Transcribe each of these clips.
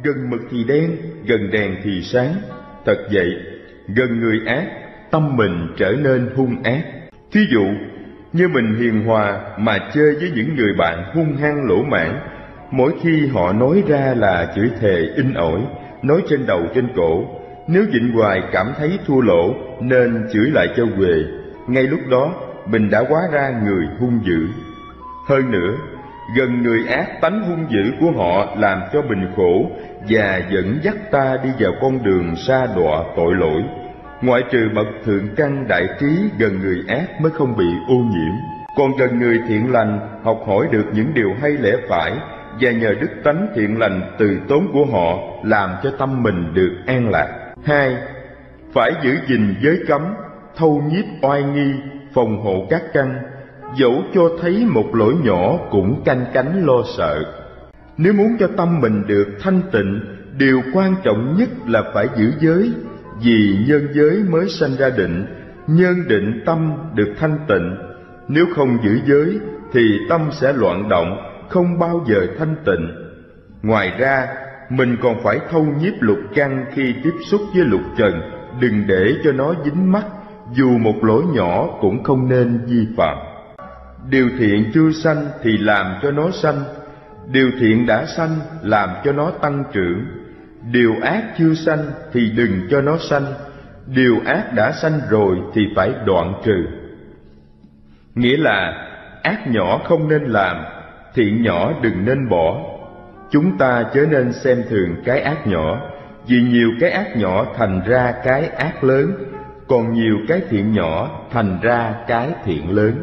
Gần mực thì đen, gần đèn thì sáng. Thật vậy, gần người ác, tâm mình trở nên hung ác. Thí dụ, như mình hiền hòa mà chơi với những người bạn hung hăng lỗ mãn, mỗi khi họ nói ra là chửi thề in ỏi, nói trên đầu trên cổ, nếu nhịn hoài cảm thấy thua lỗ nên chửi lại cho huề. Ngay lúc đó mình đã hóa ra người hung dữ. Hơn nữa, gần người ác, tánh hung dữ của họ làm cho mình khổ và dẫn dắt ta đi vào con đường sa đọa tội lỗi. Ngoại trừ bậc thượng căn đại trí, gần người ác mới không bị ô nhiễm. Còn gần người thiện lành, học hỏi được những điều hay lẽ phải, và nhờ đức tánh thiện lành từ tốn của họ làm cho tâm mình được an lạc. 2. Phải giữ gìn giới cấm, thâu nhiếp oai nghi, phòng hộ các căn, dẫu cho thấy một lỗi nhỏ cũng canh cánh lo sợ. Nếu muốn cho tâm mình được thanh tịnh, điều quan trọng nhất là phải giữ giới, vì nhân giới mới sanh ra định, nhân định tâm được thanh tịnh. Nếu không giữ giới thì tâm sẽ loạn động, không bao giờ thanh tịnh. Ngoài ra, mình còn phải thâu nhiếp lục căn khi tiếp xúc với lục trần, đừng để cho nó dính mắc, dù một lỗi nhỏ cũng không nên vi phạm. Điều thiện chưa sanh thì làm cho nó sanh, điều thiện đã sanh làm cho nó tăng trưởng. Điều ác chưa sanh thì đừng cho nó sanh, điều ác đã sanh rồi thì phải đoạn trừ. Nghĩa là ác nhỏ không nên làm, thiện nhỏ đừng nên bỏ. Chúng ta chớ nên xem thường cái ác nhỏ, vì nhiều cái ác nhỏ thành ra cái ác lớn, còn nhiều cái thiện nhỏ thành ra cái thiện lớn.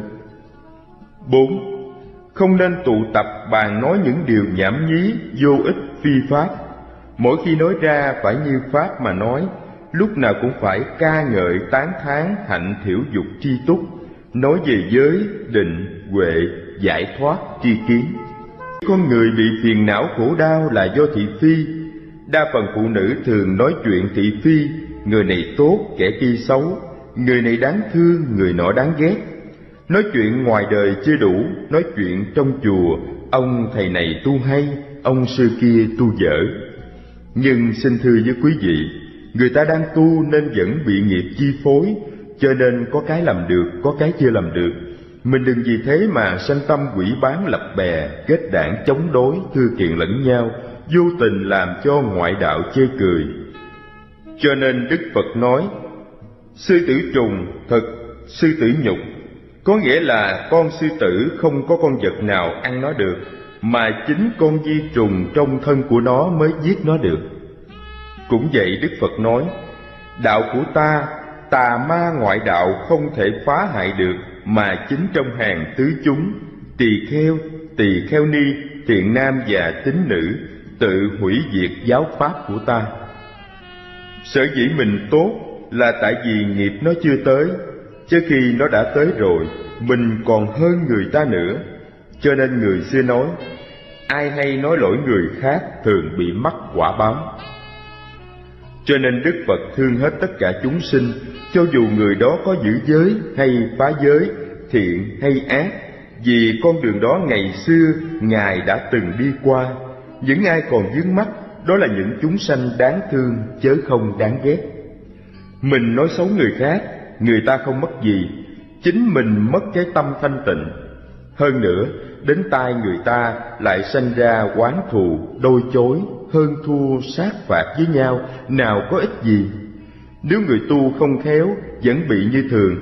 4. Không nên tụ tập bàn nói những điều nhảm nhí, vô ích, phi pháp. Mỗi khi nói ra phải như pháp mà nói, lúc nào cũng phải ca ngợi tán thán hạnh thiểu dục tri túc, nói về giới, định, huệ, giải thoát, tri kiến. Con người bị phiền não khổ đau là do thị phi. Đa phần phụ nữ thường nói chuyện thị phi, người này tốt, kẻ kia xấu, người này đáng thương, người nọ đáng ghét. Nói chuyện ngoài đời chưa đủ, nói chuyện trong chùa, ông thầy này tu hay, ông sư kia tu dở. Nhưng xin thưa với quý vị, người ta đang tu nên vẫn bị nghiệp chi phối, cho nên có cái làm được, có cái chưa làm được. Mình đừng vì thế mà sanh tâm quỷ bán lập bè, kết đảng chống đối, thư kiện lẫn nhau, vô tình làm cho ngoại đạo chê cười. Cho nên Đức Phật nói, sư tử trùng thật sư tử nhục, có nghĩa là con sư tử không có con vật nào ăn nó được, mà chính con vi trùng trong thân của nó mới giết nó được. Cũng vậy, Đức Phật nói, đạo của ta, tà ma ngoại đạo không thể phá hại được, mà chính trong hàng tứ chúng, tỳ kheo ni, thiện nam và tín nữ, tự hủy diệt giáo pháp của ta. Sở dĩ mình tốt là tại vì nghiệp nó chưa tới, chứ khi nó đã tới rồi, mình còn hơn người ta nữa. Cho nên người xưa nói, ai hay nói lỗi người khác thường bị mắc quả báo. Cho nên Đức Phật thương hết tất cả chúng sinh, cho dù người đó có giữ giới hay phá giới, thiện hay ác, vì con đường đó ngày xưa Ngài đã từng đi qua. Những ai còn vướng mắc, đó là những chúng sanh đáng thương chớ không đáng ghét. Mình nói xấu người khác, người ta không mất gì, chính mình mất cái tâm thanh tịnh. Hơn nữa, đến tai người ta lại sanh ra oán thù, đôi chối, hơn thua, sát phạt với nhau, nào có ích gì. Nếu người tu không khéo, vẫn bị như thường.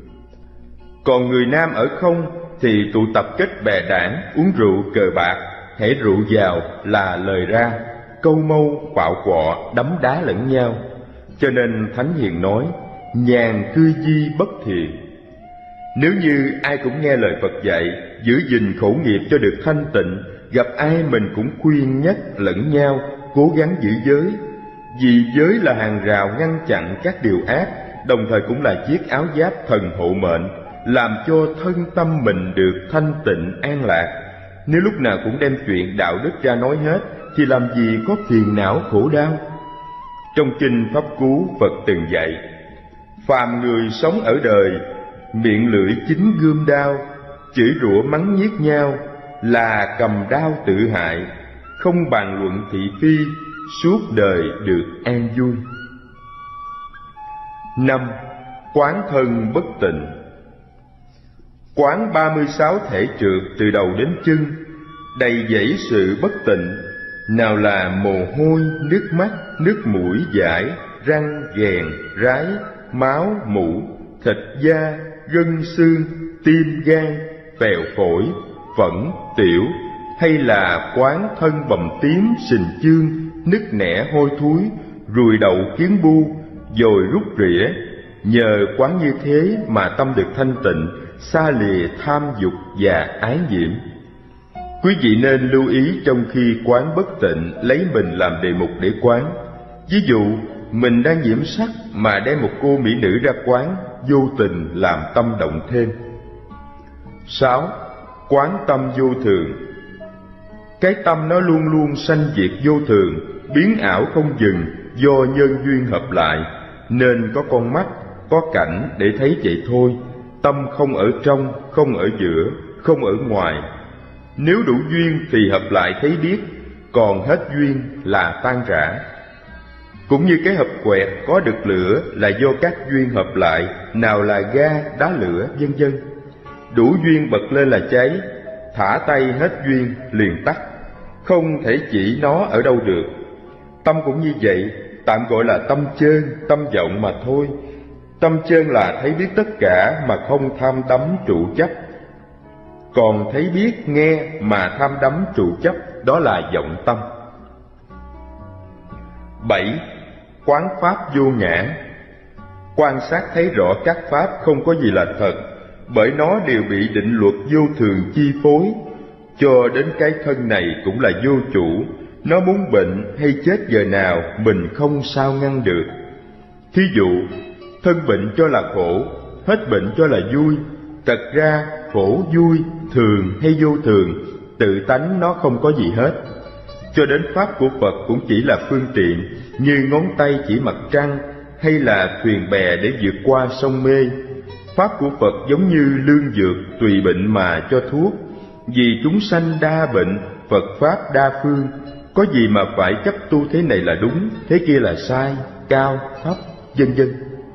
Còn người nam ở không thì tụ tập kết bè đảng, uống rượu cờ bạc, hễ rượu vào là lời ra, câu mâu, quạo quọ, đấm đá lẫn nhau. Cho nên Thánh Hiền nói, nhàn cư di bất thiện. Nếu như ai cũng nghe lời Phật dạy, giữ gìn khẩu nghiệp cho được thanh tịnh, gặp ai mình cũng khuyên nhắc lẫn nhau, cố gắng giữ giới. Vì giới là hàng rào ngăn chặn các điều ác, đồng thời cũng là chiếc áo giáp thần hộ mệnh, làm cho thân tâm mình được thanh tịnh an lạc. Nếu lúc nào cũng đem chuyện đạo đức ra nói hết, thì làm gì có phiền não khổ đau. Trong kinh Pháp Cú, Phật từng dạy, phàm người sống ở đời, miệng lưỡi chính gươm đao, chửi rủa mắng nhiếc nhau, là cầm đao tự hại, không bàn luận thị phi, suốt đời được an vui. 5. Quán thân bất tịnh. Quán 36 thể trượt từ đầu đến chân, đầy dẫy sự bất tịnh, nào là mồ hôi, nước mắt, nước mũi dãi, răng, ghèn, rái, máu, mủ, thịt da, gân xương, tim gan, phèo phổi, phẫn, tiểu, hay là quán thân bầm tím, sình chương, nứt nẻ hôi thối, ruồi đậu kiến bu, dồi rút rỉa. Nhờ quán như thế mà tâm được thanh tịnh, xa lìa tham dục và ái nhiễm. Quý vị nên lưu ý trong khi quán bất tịnh, lấy mình làm đề mục để quán. Ví dụ, mình đang nhiễm sắc mà đem một cô mỹ nữ ra quán, vô tình làm tâm động thêm. 6. Quán tâm vô thường. Cái tâm nó luôn luôn sanh diệt vô thường, biến ảo không dừng do nhân duyên hợp lại, nên có con mắt, có cảnh để thấy vậy thôi. Tâm không ở trong, không ở giữa, không ở ngoài. Nếu đủ duyên thì hợp lại thấy biết, còn hết duyên là tan rã. Cũng như cái hộp quẹt có được lửa là do các duyên hợp lại, nào là ga, đá lửa, vân vân. Đủ duyên bật lên là cháy, thả tay hết duyên liền tắt, không thể chỉ nó ở đâu được. Tâm cũng như vậy, tạm gọi là tâm chơn, tâm vọng mà thôi. Tâm chơn là thấy biết tất cả mà không tham đắm trụ chấp. Còn thấy biết nghe mà tham đắm trụ chấp, đó là vọng tâm. 7. Quán pháp vô ngã. Quan sát thấy rõ các pháp không có gì là thật, bởi nó đều bị định luật vô thường chi phối. Cho đến cái thân này cũng là vô chủ, nó muốn bệnh hay chết giờ nào mình không sao ngăn được. Thí dụ, thân bệnh cho là khổ, hết bệnh cho là vui. Thật ra khổ vui, thường hay vô thường, tự tánh nó không có gì hết. Cho đến pháp của Phật cũng chỉ là phương tiện, như ngón tay chỉ mặt trăng, hay là thuyền bè để vượt qua sông mê. Pháp của Phật giống như lương dược, tùy bệnh mà cho thuốc. Vì chúng sanh đa bệnh, Phật Pháp đa phương, có gì mà phải chấp tu thế này là đúng, thế kia là sai, cao, thấp, vân vân.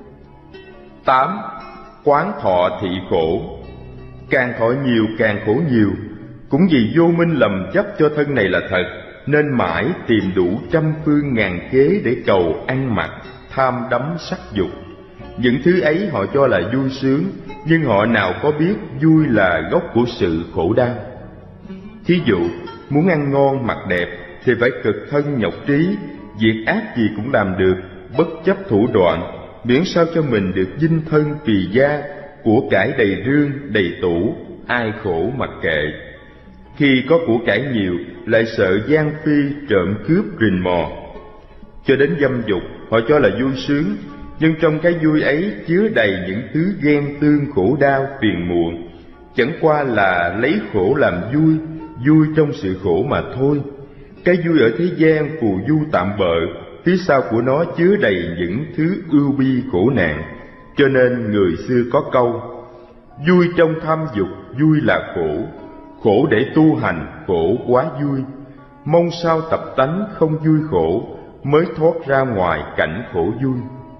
8. Quán thọ thị khổ. Càng thọ nhiều càng khổ nhiều. Cũng vì vô minh lầm chấp cho thân này là thật, nên mãi tìm đủ trăm phương ngàn kế để cầu ăn mặc, tham đắm sắc dục. Những thứ ấy họ cho là vui sướng, nhưng họ nào có biết vui là gốc của sự khổ đau. Thí dụ, muốn ăn ngon mặc đẹp thì phải cực thân nhọc trí, việc ác gì cũng làm được, bất chấp thủ đoạn, miễn sao cho mình được dinh thân phì gia, của cải đầy rương, đầy tủ, ai khổ mặc kệ. Khi có của cải nhiều, lại sợ gian phi, trộm cướp, rình mò. Cho đến dâm dục, họ cho là vui sướng, nhưng trong cái vui ấy chứa đầy những thứ ghen tương, khổ đau, phiền muộn. Chẳng qua là lấy khổ làm vui, vui trong sự khổ mà thôi. Cái vui ở thế gian phù du tạm bợ, phía sau của nó chứa đầy những thứ ưu bi khổ nạn. Cho nên người xưa có câu: vui trong tham dục, vui là khổ, khổ để tu hành, khổ quá vui. Mong sao tập tánh không vui khổ, mới thoát ra ngoài cảnh khổ vui.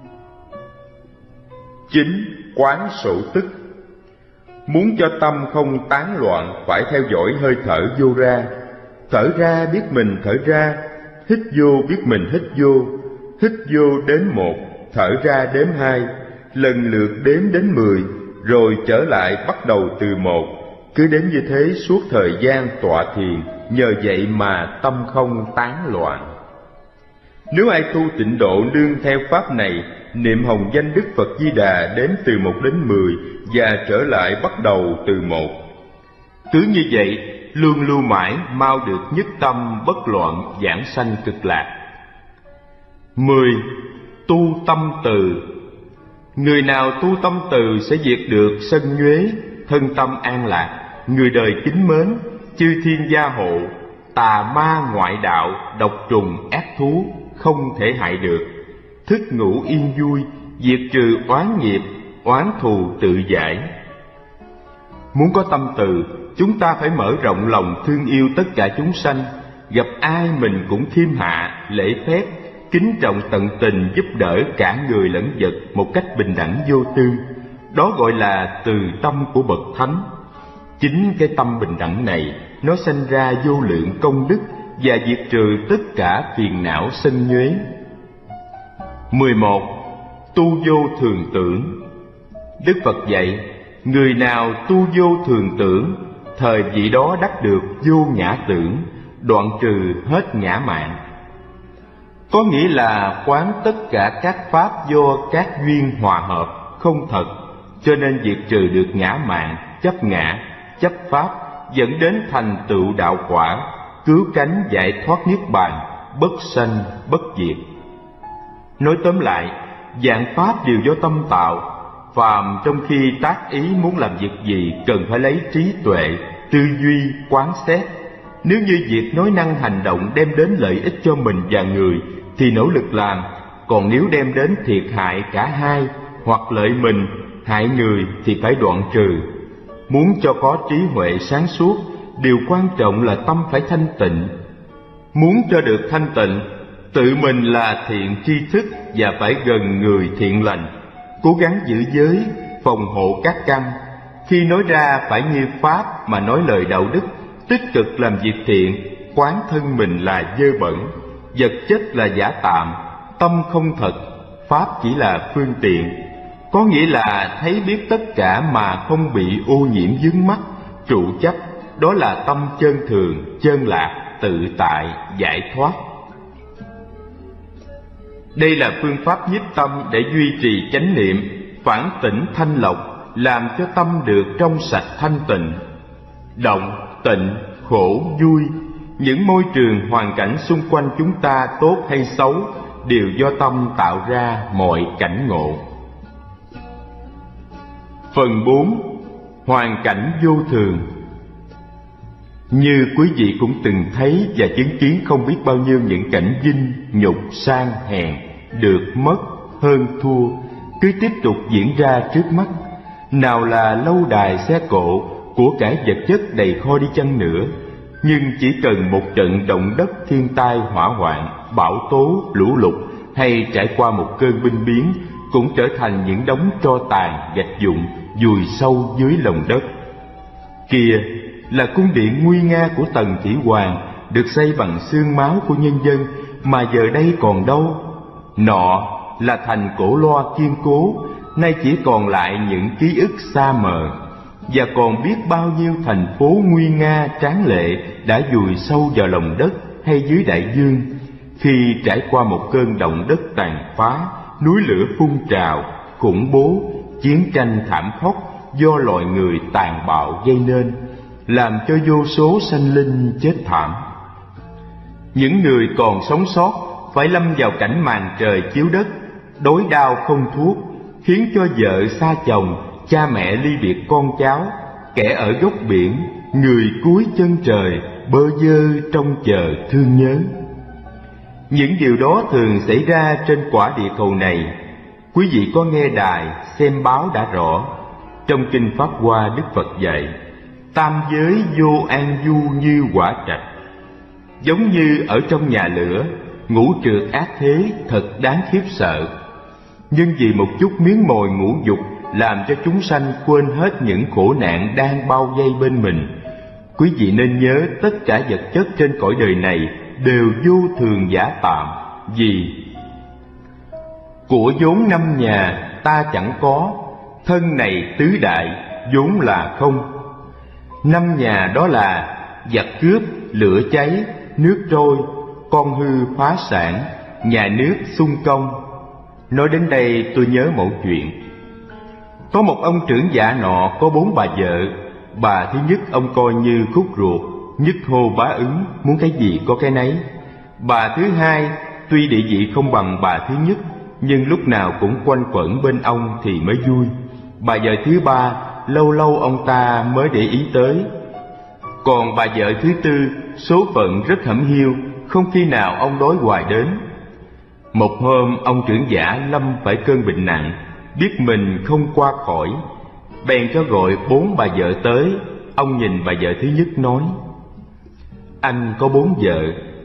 9. Quán sổ tức. Muốn cho tâm không tán loạn, phải theo dõi hơi thở vô ra. Thở ra biết mình thở ra, hít vô biết mình hít vô. Hít vô đếm 1, thở ra đếm 2, lần lượt đếm đến 10, rồi trở lại bắt đầu từ 1. Cứ đếm như thế suốt thời gian tọa thiền, nhờ vậy mà tâm không tán loạn. Nếu ai tu tịnh độ nương theo pháp này, niệm hồng danh Đức Phật Di Đà đếm từ 1 đến 10 và trở lại bắt đầu từ 1. Cứ như vậy, luôn lưu mãi, mau được nhất tâm bất loạn, giảng sanh cực lạc. 10. Tu tâm từ. Người nào tu tâm từ sẽ diệt được sân nhuế, thân tâm an lạc, người đời kính mến, chư thiên gia hộ, tà ma ngoại đạo, độc trùng ác thú không thể hại được, thức ngủ yên vui, diệt trừ oán nghiệp, oán thù tự giải. Muốn có tâm từ, chúng ta phải mở rộng lòng thương yêu tất cả chúng sanh, gặp ai mình cũng khiêm hạ, lễ phép, kính trọng tận tình giúp đỡ cả người lẫn vật một cách bình đẳng vô tư. Đó gọi là từ tâm của bậc thánh. Chính cái tâm bình đẳng này nó sanh ra vô lượng công đức và diệt trừ tất cả phiền não sân nhuế. 11. Tu vô thường tưởng. Đức Phật dạy, người nào tu vô thường tưởng, thời vị đó đắc được vô ngã tưởng, đoạn trừ hết ngã mạn. Có nghĩa là quán tất cả các pháp do các duyên hòa hợp, không thật, cho nên diệt trừ được ngã mạn, chấp ngã, chấp pháp, dẫn đến thành tựu đạo quả, cứu cánh giải thoát niết bàn, bất sanh bất diệt. Nói tóm lại, vạn pháp đều do tâm tạo. Phàm trong khi tác ý muốn làm việc gì cần phải lấy trí tuệ, tư duy, quán xét. Nếu như việc nói năng hành động đem đến lợi ích cho mình và người thì nỗ lực làm, còn nếu đem đến thiệt hại cả hai hoặc lợi mình, hại người thì phải đoạn trừ. Muốn cho có trí huệ sáng suốt, điều quan trọng là tâm phải thanh tịnh. Muốn cho được thanh tịnh, tự mình là thiện tri thức và phải gần người thiện lành, cố gắng giữ giới, phòng hộ các căn. Khi nói ra phải như pháp mà nói lời đạo đức, tích cực làm việc thiện, quán thân mình là dơ bẩn, vật chất là giả tạm, tâm không thật, pháp chỉ là phương tiện. Có nghĩa là thấy biết tất cả mà không bị ô nhiễm vướng mắc, trụ chấp, đó là tâm chân thường, chân lạc, tự tại, giải thoát. Đây là phương pháp nhiếp tâm để duy trì chánh niệm, phản tỉnh thanh lọc, làm cho tâm được trong sạch thanh tịnh. Động, tịnh, khổ, vui, những môi trường hoàn cảnh xung quanh chúng ta tốt hay xấu đều do tâm tạo ra mọi cảnh ngộ. Phần 4. Hoàn cảnh vô thường. Như quý vị cũng từng thấy và chứng kiến không biết bao nhiêu những cảnh vinh, nhục, sang, hèn, được, mất, hơn, thua cứ tiếp tục diễn ra trước mắt. Nào là lâu đài xe cộ, của cải vật chất đầy kho đi chăng nữa, nhưng chỉ cần một trận động đất, thiên tai, hỏa hoạn, bão tố, lũ lụt hay trải qua một cơn binh biến cũng trở thành những đống tro tàn, gạch vụn vùi sâu dưới lòng đất. Kia là cung điện nguy nga của Tần Thủy Hoàng, được xây bằng xương máu của nhân dân, mà giờ đây còn đâu. Nọ là thành cổ loa kiên cố, nay chỉ còn lại những ký ức xa mờ. Và còn biết bao nhiêu thành phố nguy nga tráng lệ đã vùi sâu vào lòng đất hay dưới đại dương, khi trải qua một cơn động đất tàn phá, núi lửa phun trào, khủng bố, chiến tranh thảm khốc do loài người tàn bạo gây nên, làm cho vô số sanh linh chết thảm. Những người còn sống sót phải lâm vào cảnh màn trời chiếu đất, đói đau không thuốc, khiến cho vợ xa chồng, cha mẹ ly biệt con cháu, kẻ ở góc biển, người cuối chân trời, bơ vơ trông chờ thương nhớ. Những điều đó thường xảy ra trên quả địa cầu này. Quý vị có nghe đài, xem báo đã rõ. Trong Kinh Pháp Hoa, Đức Phật dạy, tam giới vô an du như quả trạch. Giống như ở trong nhà lửa, ngũ trượt ác thế thật đáng khiếp sợ. Nhưng vì một chút miếng mồi ngũ dục làm cho chúng sanh quên hết những khổ nạn đang bao vây bên mình. Quý vị nên nhớ tất cả vật chất trên cõi đời này đều vô thường giả tạm. Vì của vốn 5 nhà ta chẳng có, thân này tứ đại vốn là không. 5 nhà đó là giặc cướp, lửa cháy, nước trôi, con hư phá sản, nhà nước xung công. Nói đến đây tôi nhớ một chuyện. Có một ông trưởng giả nọ có 4 bà vợ. Bà thứ nhất ông coi như khúc ruột, nhất hô bá ứng, muốn cái gì có cái nấy. Bà thứ hai tuy địa vị không bằng bà thứ nhất, nhưng lúc nào cũng quanh quẩn bên ông thì mới vui. Bà vợ thứ ba lâu lâu ông ta mới để ý tới. Còn bà vợ thứ tư số phận rất hẩm hiu, không khi nào ông đối hoài đến. Một hôm ông trưởng giả lâm phải cơn bệnh nặng, biết mình không qua khỏi, bèn cho gọi 4 bà vợ tới. Ông nhìn bà vợ thứ nhất nói: anh có 4 vợ,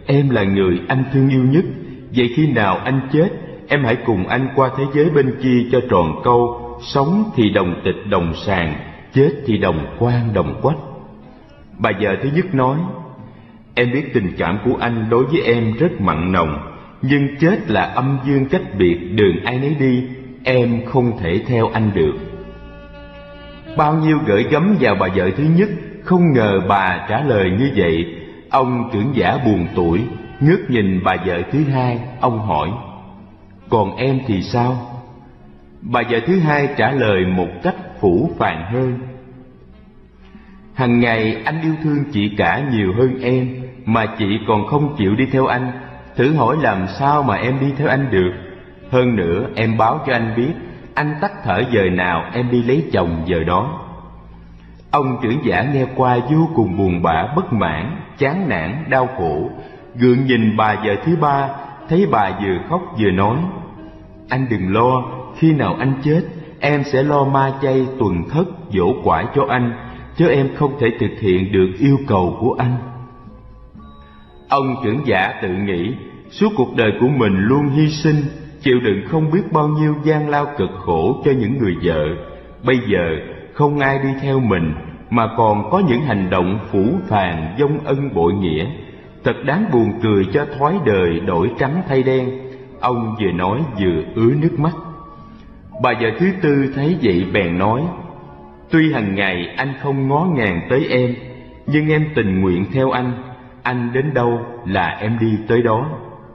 em là người anh thương yêu nhất. Vậy khi nào anh chết, em hãy cùng anh qua thế giới bên kia cho tròn câu, sống thì đồng tịch đồng sàng, chết thì đồng quan đồng quách. Bà vợ thứ nhất nói, em biết tình cảm của anh đối với em rất mặn nồng, nhưng chết là âm dương cách biệt, đường ai nấy đi, em không thể theo anh được. Bao nhiêu gửi gắm vào bà vợ thứ nhất, không ngờ bà trả lời như vậy. Ông trưởng giả buồn tủi, ngước nhìn bà vợ thứ hai, ông hỏi, còn em thì sao? Bà vợ thứ hai trả lời một cách phũ phàng hơn, hằng ngày anh yêu thương chị cả nhiều hơn em, mà chị còn không chịu đi theo anh. Thử hỏi làm sao mà em đi theo anh được? Hơn nữa em báo cho anh biết, anh tắt thở giờ nào em đi lấy chồng giờ đó. Ông trưởng giả nghe qua vô cùng buồn bã, bất mãn, chán nản, đau khổ, gượng nhìn bà vợ thứ ba, thấy bà vừa khóc vừa nói, anh đừng lo, khi nào anh chết, em sẽ lo ma chay tuần thất dỗ quải cho anh, chứ em không thể thực hiện được yêu cầu của anh. Ông trưởng giả tự nghĩ, suốt cuộc đời của mình luôn hy sinh, chịu đựng không biết bao nhiêu gian lao cực khổ cho những người vợ. Bây giờ không ai đi theo mình, mà còn có những hành động phũ phàng vong ân bội nghĩa, thật đáng buồn cười cho thói đời đổi trắng thay đen. Ông vừa nói vừa ứa nước mắt. Bà vợ thứ tư thấy vậy bèn nói, tuy hàng ngày anh không ngó ngàng tới em, nhưng em tình nguyện theo anh đến đâu là em đi tới đó.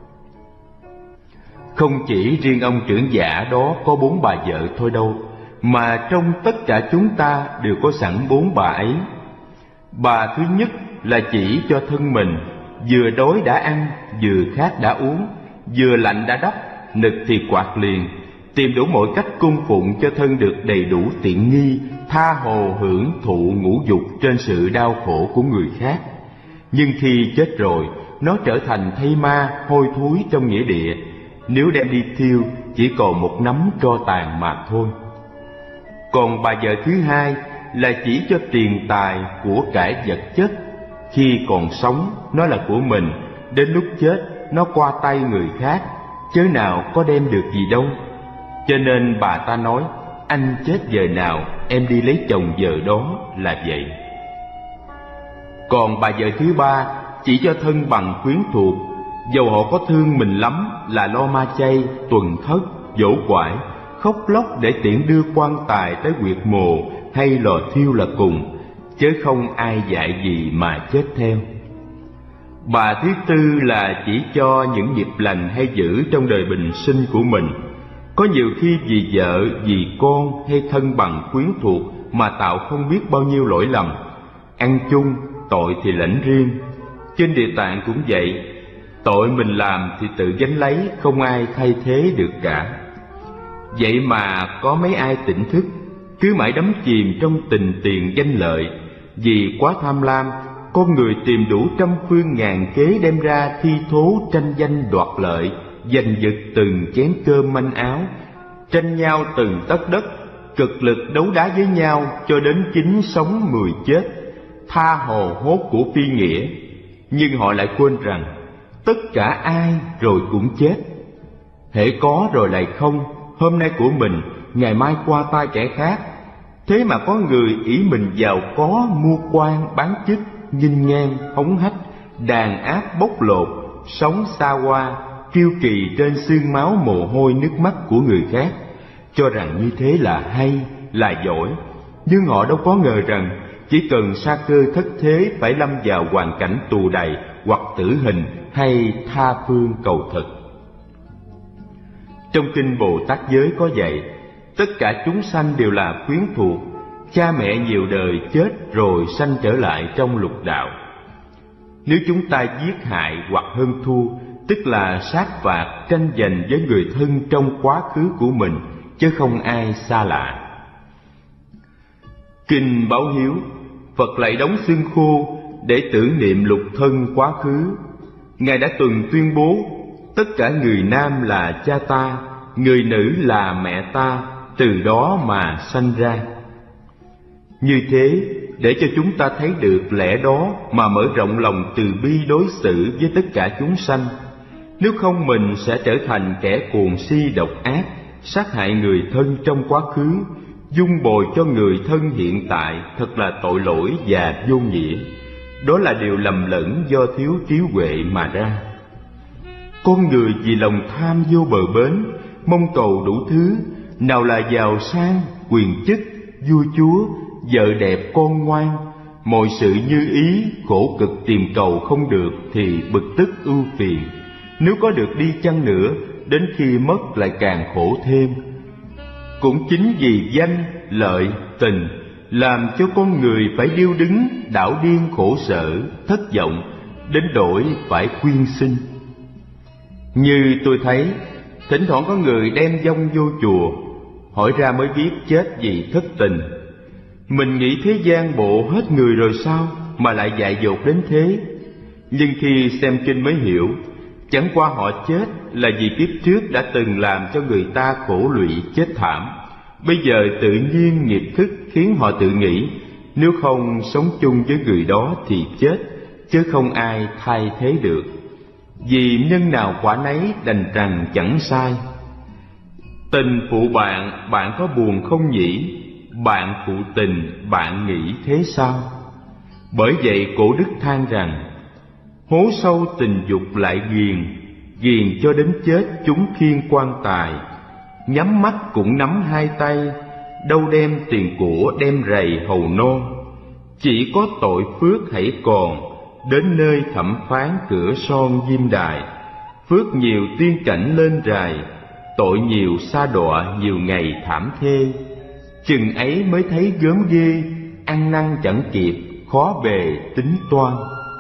Không chỉ riêng ông trưởng giả đó có 4 bà vợ thôi đâu, mà trong tất cả chúng ta đều có sẵn 4 bà ấy. Bà thứ nhất là chỉ cho thân mình, vừa đói đã ăn, vừa khát đã uống, vừa lạnh đã đắp, nực thì quạt liền, tìm đủ mọi cách cung phụng cho thân được đầy đủ tiện nghi, tha hồ hưởng thụ ngũ dục trên sự đau khổ của người khác. Nhưng khi chết rồi, nó trở thành thây ma hôi thối trong nghĩa địa, nếu đem đi thiêu chỉ còn một nắm tro tàn mà thôi. Còn bà vợ thứ hai là chỉ cho tiền tài của cải vật chất, khi còn sống nó là của mình, đến lúc chết nó qua tay người khác, chớ nào có đem được gì đâu. Cho nên bà ta nói, anh chết giờ nào em đi lấy chồng giờ đó là vậy. Còn bà vợ thứ ba chỉ cho thân bằng quyến thuộc, dầu họ có thương mình lắm là lo ma chay, tuần thất, dỗ quải, khóc lóc để tiễn đưa quan tài tới huyệt mồ hay lò thiêu là cùng, chứ không ai dạy gì mà chết theo. Bà thứ tư là chỉ cho những nghiệp lành hay dữ trong đời bình sinh của mình, có nhiều khi vì vợ, vì con hay thân bằng quyến thuộc mà tạo không biết bao nhiêu lỗi lầm. Ăn chung, tội thì lãnh riêng. Trên Địa Tạng cũng vậy, tội mình làm thì tự gánh lấy, không ai thay thế được cả. Vậy mà có mấy ai tỉnh thức, cứ mãi đắm chìm trong tình tiền danh lợi. Vì quá tham lam, con người tìm đủ trăm phương ngàn kế đem ra thi thố tranh danh đoạt lợi, giành giật từng chén cơm manh áo, tranh nhau từng tấc đất, cực lực đấu đá với nhau cho đến 9 sống 10 chết, tha hồ hốt của phi nghĩa. Nhưng họ lại quên rằng tất cả ai rồi cũng chết, hễ có rồi lại không, hôm nay của mình, ngày mai qua tay kẻ khác. Thế mà có người ỷ mình giàu có, mua quan bán chức, nghinh ngang hống hách, đàn áp bóc lột, sống xa hoa, kiêu kỳ trên xương máu mồ hôi nước mắt của người khác, cho rằng như thế là hay, là giỏi. Nhưng họ đâu có ngờ rằng chỉ cần sa cơ thất thế phải lâm vào hoàn cảnh tù đày hoặc tử hình hay tha phương cầu thực. Trong kinh Bồ Tát giới có dạy, tất cả chúng sanh đều là quyến thuộc, cha mẹ nhiều đời chết rồi sanh trở lại trong lục đạo. Nếu chúng ta giết hại hoặc hơn thua, tức là sát phạt tranh giành với người thân trong quá khứ của mình, chứ không ai xa lạ. Kinh báo hiếu, Phật lại đóng xương khô để tưởng niệm lục thân quá khứ. Ngài đã từng tuyên bố, tất cả người nam là cha ta, người nữ là mẹ ta, từ đó mà sanh ra. Như thế, để cho chúng ta thấy được lẽ đó mà mở rộng lòng từ bi đối xử với tất cả chúng sanh. Nếu không mình sẽ trở thành kẻ cuồng si độc ác, sát hại người thân trong quá khứ, dung bồi cho người thân hiện tại, thật là tội lỗi và vô nghĩa. Đó là điều lầm lẫn do thiếu trí huệ mà ra. Con người vì lòng tham vô bờ bến, mong cầu đủ thứ, nào là giàu sang, quyền chức, vua chúa, vợ đẹp, con ngoan, mọi sự như ý, khổ cực tìm cầu không được thì bực tức ưu phiền. Nếu có được đi chăng nữa, đến khi mất lại càng khổ thêm. Cũng chính vì danh, lợi, tình làm cho con người phải điêu đứng, đảo điên khổ sở, thất vọng, đến đổi phải quyên sinh. Như tôi thấy, thỉnh thoảng có người đem vong vô chùa, hỏi ra mới biết chết vì thất tình. Mình nghĩ thế gian bộ hết người rồi sao mà lại dại dột đến thế? Nhưng khi xem kinh mới hiểu, chẳng qua họ chết là vì kiếp trước đã từng làm cho người ta khổ lụy chết thảm. Bây giờ tự nhiên nghiệp thức khiến họ tự nghĩ, nếu không sống chung với người đó thì chết, chứ không ai thay thế được. Vì nhân nào quả nấy, đành rằng chẳng sai. Tình phụ bạn, bạn có buồn không nhỉ? Bạn phụ tình, bạn nghĩ thế sao? Bởi vậy cổ đức than rằng, hố sâu tình dục lại ghiền, ghiền cho đến chết chúng khiêng quan tài. Nhắm mắt cũng nắm hai tay, đâu đem tiền của đem rầy hầu non. Chỉ có tội phước hãy còn, đến nơi thẩm phán cửa son diêm đài. Phước nhiều tiên cảnh lên rài, tội nhiều sa đọa nhiều ngày thảm thê. Chừng ấy mới thấy gớm ghê, ăn năn chẳng kịp, khó bề tính toan.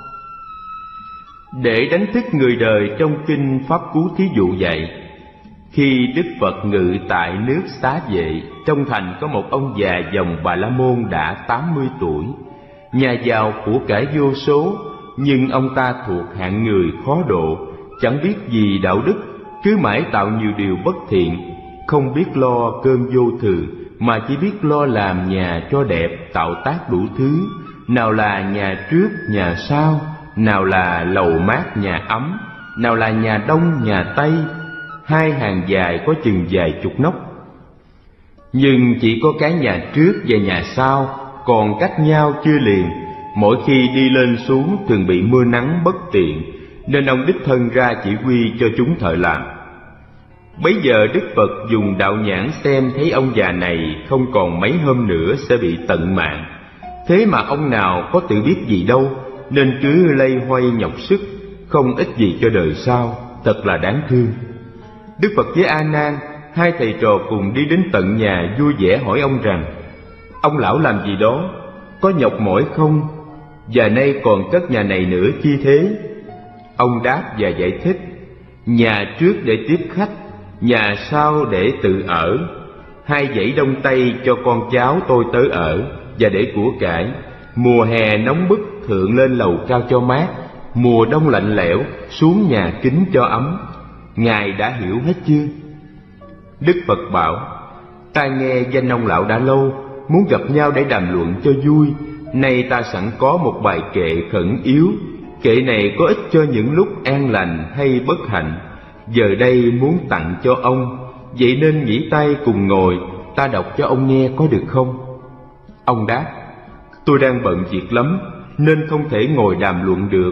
Để đánh thức người đời, trong kinh Pháp Cú thí dụ dạy, khi Đức Phật ngự tại nước Xá Vệ, trong thành có một ông già dòng Bà La Môn đã 80 tuổi, nhà giàu của cải vô số, nhưng ông ta thuộc hạng người khó độ, chẳng biết gì đạo đức, cứ mãi tạo nhiều điều bất thiện, không biết lo cơm vô thường, mà chỉ biết lo làm nhà cho đẹp, tạo tác đủ thứ, nào là nhà trước nhà sau, nào là lầu mát nhà ấm, nào là nhà đông nhà tây, hai hàng dài có chừng vài chục nóc. Nhưng chỉ có cái nhà trước và nhà sau còn cách nhau chưa liền, mỗi khi đi lên xuống thường bị mưa nắng bất tiện, nên ông đích thân ra chỉ huy cho chúng thợ làm. Bấy giờ Đức Phật dùng đạo nhãn xem thấy ông già này không còn mấy hôm nữa sẽ bị tận mạng. Thế mà ông nào có tự biết gì đâu, nên cứ lay hoay nhọc sức, không ích gì cho đời sau, thật là đáng thương. Đức Phật với A Nan, hai thầy trò cùng đi đến tận nhà vui vẻ hỏi ông rằng, ông lão làm gì đó, có nhọc mỏi không, và nay còn cất nhà này nữa chi thế? Ông đáp và giải thích, nhà trước để tiếp khách, nhà sau để tự ở, hai dãy đông tây cho con cháu tôi tới ở, và để của cải. Mùa hè nóng bức thượng lên lầu cao cho mát, mùa đông lạnh lẽo xuống nhà kính cho ấm. Ngài đã hiểu hết chưa? Đức Phật bảo, ta nghe danh ông lão đã lâu, muốn gặp nhau để đàm luận cho vui. Nay ta sẵn có một bài kệ khẩn yếu, kệ này có ích cho những lúc an lành hay bất hạnh, giờ đây muốn tặng cho ông, vậy nên nghỉ tay cùng ngồi, ta đọc cho ông nghe có được không? Ông đáp, tôi đang bận việc lắm, nên không thể ngồi đàm luận được.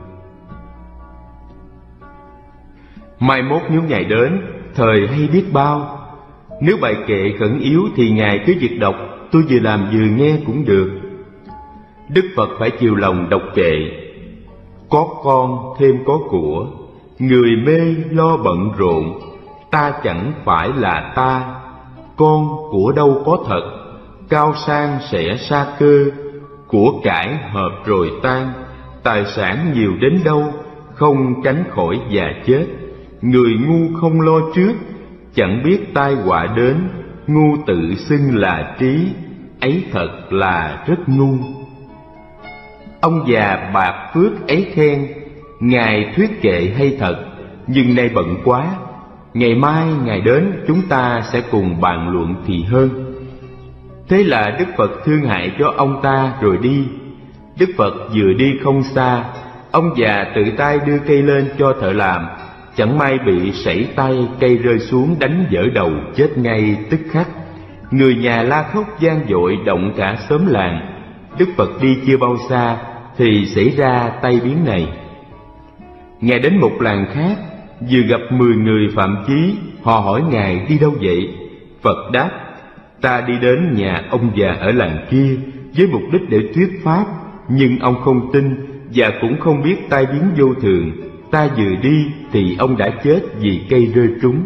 Mai mốt nếu Ngài đến, thời hay biết bao. Nếu bài kệ khẩn yếu thì Ngài cứ việc đọc, tôi vừa làm vừa nghe cũng được. Đức Phật phải chiều lòng đọc kệ. Có con thêm có của, người mê lo bận rộn, ta chẳng phải là ta. Con của đâu có thật, cao sang sẽ xa cơ, của cải hợp rồi tan, tài sản nhiều đến đâu, không tránh khỏi già chết. Người ngu không lo trước, chẳng biết tai họa đến, ngu tự xưng là trí, ấy thật là rất ngu. Ông già bạc phước ấy khen, Ngài thuyết kệ hay thật, nhưng nay bận quá, ngày mai Ngài đến chúng ta sẽ cùng bàn luận thì hơn. Thế là Đức Phật thương hại cho ông ta rồi đi. Đức Phật vừa đi không xa, ông già tự tay đưa cây lên cho thợ làm. Chẳng may bị sẩy tay, cây rơi xuống đánh vỡ đầu, chết ngay tức khắc. Người nhà la khóc vang dội, động cả xóm làng. Đức Phật đi chưa bao xa thì xảy ra tai biến này. Ngài đến một làng khác, vừa gặp 10 người phạm chí. Họ hỏi Ngài đi đâu vậy? Phật đáp: ta đi đến nhà ông già ở làng kia với mục đích để thuyết pháp, nhưng ông không tin và cũng không biết tai biến vô thường. Ta vừa đi thì ông đã chết vì cây rơi trúng.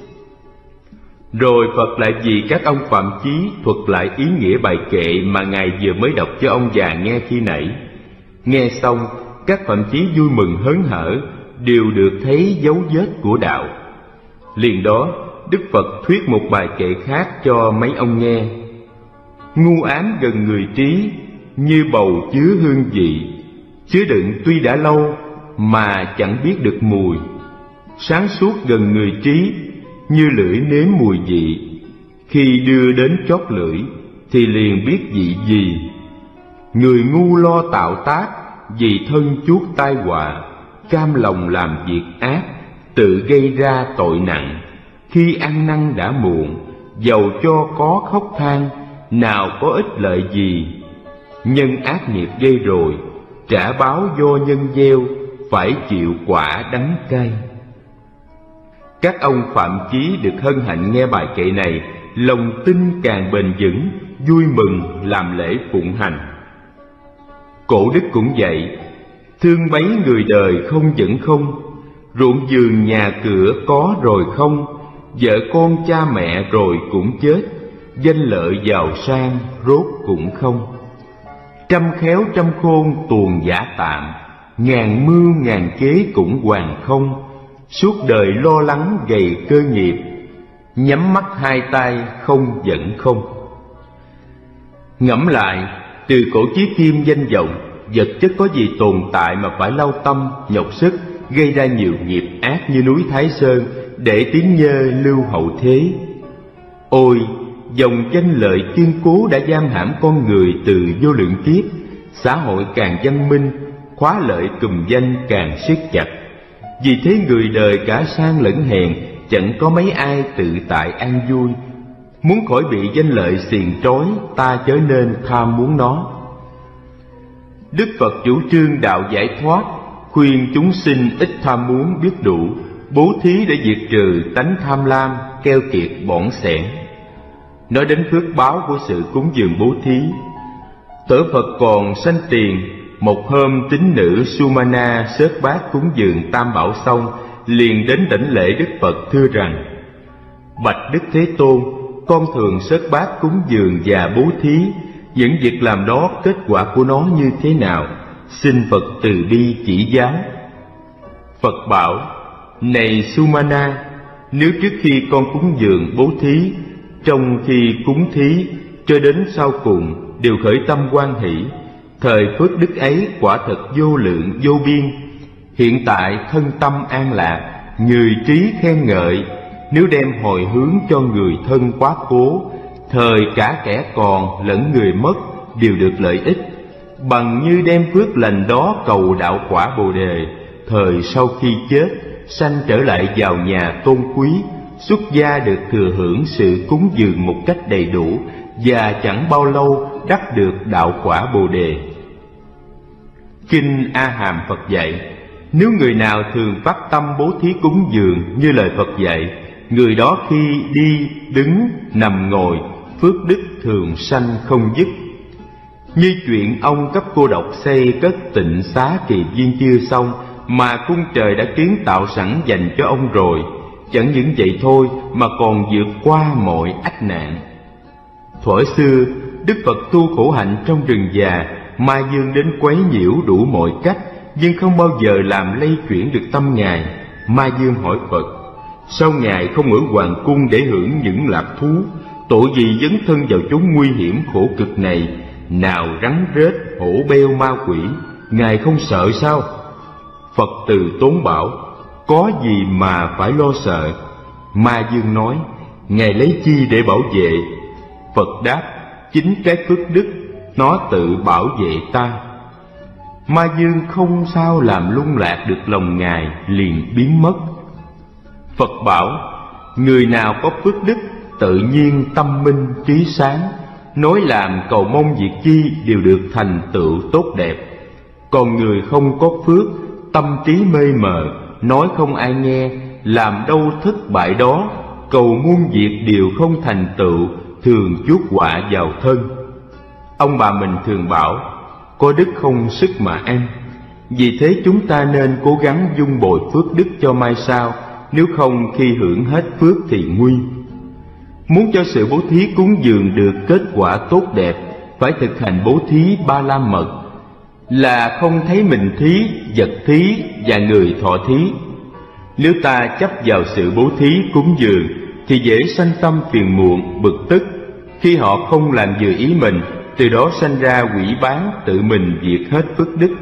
Rồi Phật lại vì các ông phạm chí thuật lại ý nghĩa bài kệ mà Ngài vừa mới đọc cho ông già nghe khi nãy. Nghe xong, các phạm chí vui mừng hớn hở, đều được thấy dấu vết của đạo. Liền đó, Đức Phật thuyết một bài kệ khác cho mấy ông nghe. Ngu ám gần người trí, như bầu chứa hương vị, chứa đựng tuy đã lâu mà chẳng biết được mùi. Sáng suốt gần người trí, như lưỡi nếm mùi vị, khi đưa đến chót lưỡi thì liền biết vị gì. Người ngu lo tạo tác, vì thân chuốc tai họa, cam lòng làm việc ác, tự gây ra tội nặng. Khi ăn năn đã muộn, dầu cho có khóc than, nào có ích lợi gì. Nhân ác nghiệp gây rồi, trả báo do nhân gieo, phải chịu quả đắng cay. Các ông phạm chí được hân hạnh nghe bài kệ này, lòng tin càng bền vững, vui mừng làm lễ phụng hành. Cổ đức cũng vậy, thương bấy người đời không vẫn không, ruộng vườn nhà cửa có rồi không, vợ con cha mẹ rồi cũng chết, danh lợi giàu sang rốt cũng không. Trăm khéo trăm khôn tuồng giả tạm, ngàn mưu ngàn kế cũng hoàn không. Suốt đời lo lắng gầy cơ nghiệp, nhắm mắt hai tay không vẫn không. Ngẫm lại, từ cổ chí kim danh vọng, vật chất có gì tồn tại mà phải lao tâm, nhọc sức, gây ra nhiều nghiệp ác như núi Thái Sơn, để tiếng nhơ lưu hậu thế. Ôi, dòng danh lợi kiên cố đã giam hãm con người từ vô lượng kiếp. Xã hội càng văn minh, khóa lợi cùm danh càng siết chặt. Vì thế người đời cả sang lẫn hèn, chẳng có mấy ai tự tại an vui. Muốn khỏi bị danh lợi xiềng trói, ta chớ nên tham muốn nó. Đức Phật chủ trương đạo giải thoát, khuyên chúng sinh ít tham muốn biết đủ, bố thí để diệt trừ tánh tham lam, keo kiệt bỏn sẻn. Nói đến phước báo của sự cúng dường bố thí, Tổ Phật còn sanh tiền. Một hôm tín nữ Sumana xớt bát cúng dường tam bảo xong, liền đến đảnh lễ Đức Phật thưa rằng: bạch Đức Thế Tôn, con thường xớt bát cúng dường và bố thí, những việc làm đó kết quả của nó như thế nào? Xin Phật từ bi chỉ giáo. Phật bảo: này Sumana, nếu trước khi con cúng dường bố thí, trong khi cúng thí cho đến sau cùng đều khởi tâm hoan hỷ, thời phước đức ấy quả thật vô lượng vô biên. Hiện tại thân tâm an lạc, người trí khen ngợi, nếu đem hồi hướng cho người thân quá cố, thời cả kẻ còn lẫn người mất đều được lợi ích, bằng như đem phước lành đó cầu đạo quả Bồ Đề, thời sau khi chết sanh trở lại vào nhà tôn quý, xuất gia được thừa hưởng sự cúng dường một cách đầy đủ, và chẳng bao lâu đắc được đạo quả Bồ Đề. Kinh A Hàm Phật dạy, nếu người nào thường phát tâm bố thí cúng dường như lời Phật dạy, người đó khi đi, đứng, nằm ngồi, phước đức thường sanh không dứt. Như chuyện ông cấp cô độc xây cất tịnh xá Kỳ Viên chưa xong, mà cung trời đã kiến tạo sẵn dành cho ông rồi. Chẳng những vậy thôi mà còn vượt qua mọi ách nạn. Thuở xưa, Đức Phật tu khổ hạnh trong rừng già, Ma Dương đến quấy nhiễu đủ mọi cách, nhưng không bao giờ làm lay chuyển được tâm Ngài. Ma Dương hỏi Phật: sao Ngài không ở hoàng cung để hưởng những lạc thú? Tội gì dấn thân vào chốn nguy hiểm khổ cực này? Nào rắn rết, hổ beo ma quỷ, Ngài không sợ sao? Phật từ tốn bảo: có gì mà phải lo sợ? Ma Dương nói: Ngài lấy chi để bảo vệ? Phật đáp: chính cái phước đức nó tự bảo vệ ta. Ma dương không sao làm lung lạc được lòng Ngài, liền biến mất. Phật bảo, người nào có phước đức tự nhiên tâm minh trí sáng, nói làm cầu mong việc chi đều được thành tựu tốt đẹp. Còn người không có phước, tâm trí mê mờ, nói không ai nghe, làm đâu thất bại đó, cầu muôn việc đều không thành tựu, thường chuốc họa vào thân. Ông bà mình thường bảo, có đức không sức mà ăn. Vì thế chúng ta nên cố gắng vun bồi phước đức cho mai sau, nếu không khi hưởng hết phước thì nguy. Muốn cho sự bố thí cúng dường được kết quả tốt đẹp, phải thực hành bố thí ba la mật, là không thấy mình thí, vật thí và người thọ thí. Nếu ta chấp vào sự bố thí cúng dường thì dễ sanh tâm phiền muộn, bực tức. Khi họ không làm vừa ý mình, từ đó sanh ra quỷ bán, tự mình diệt hết phước đức.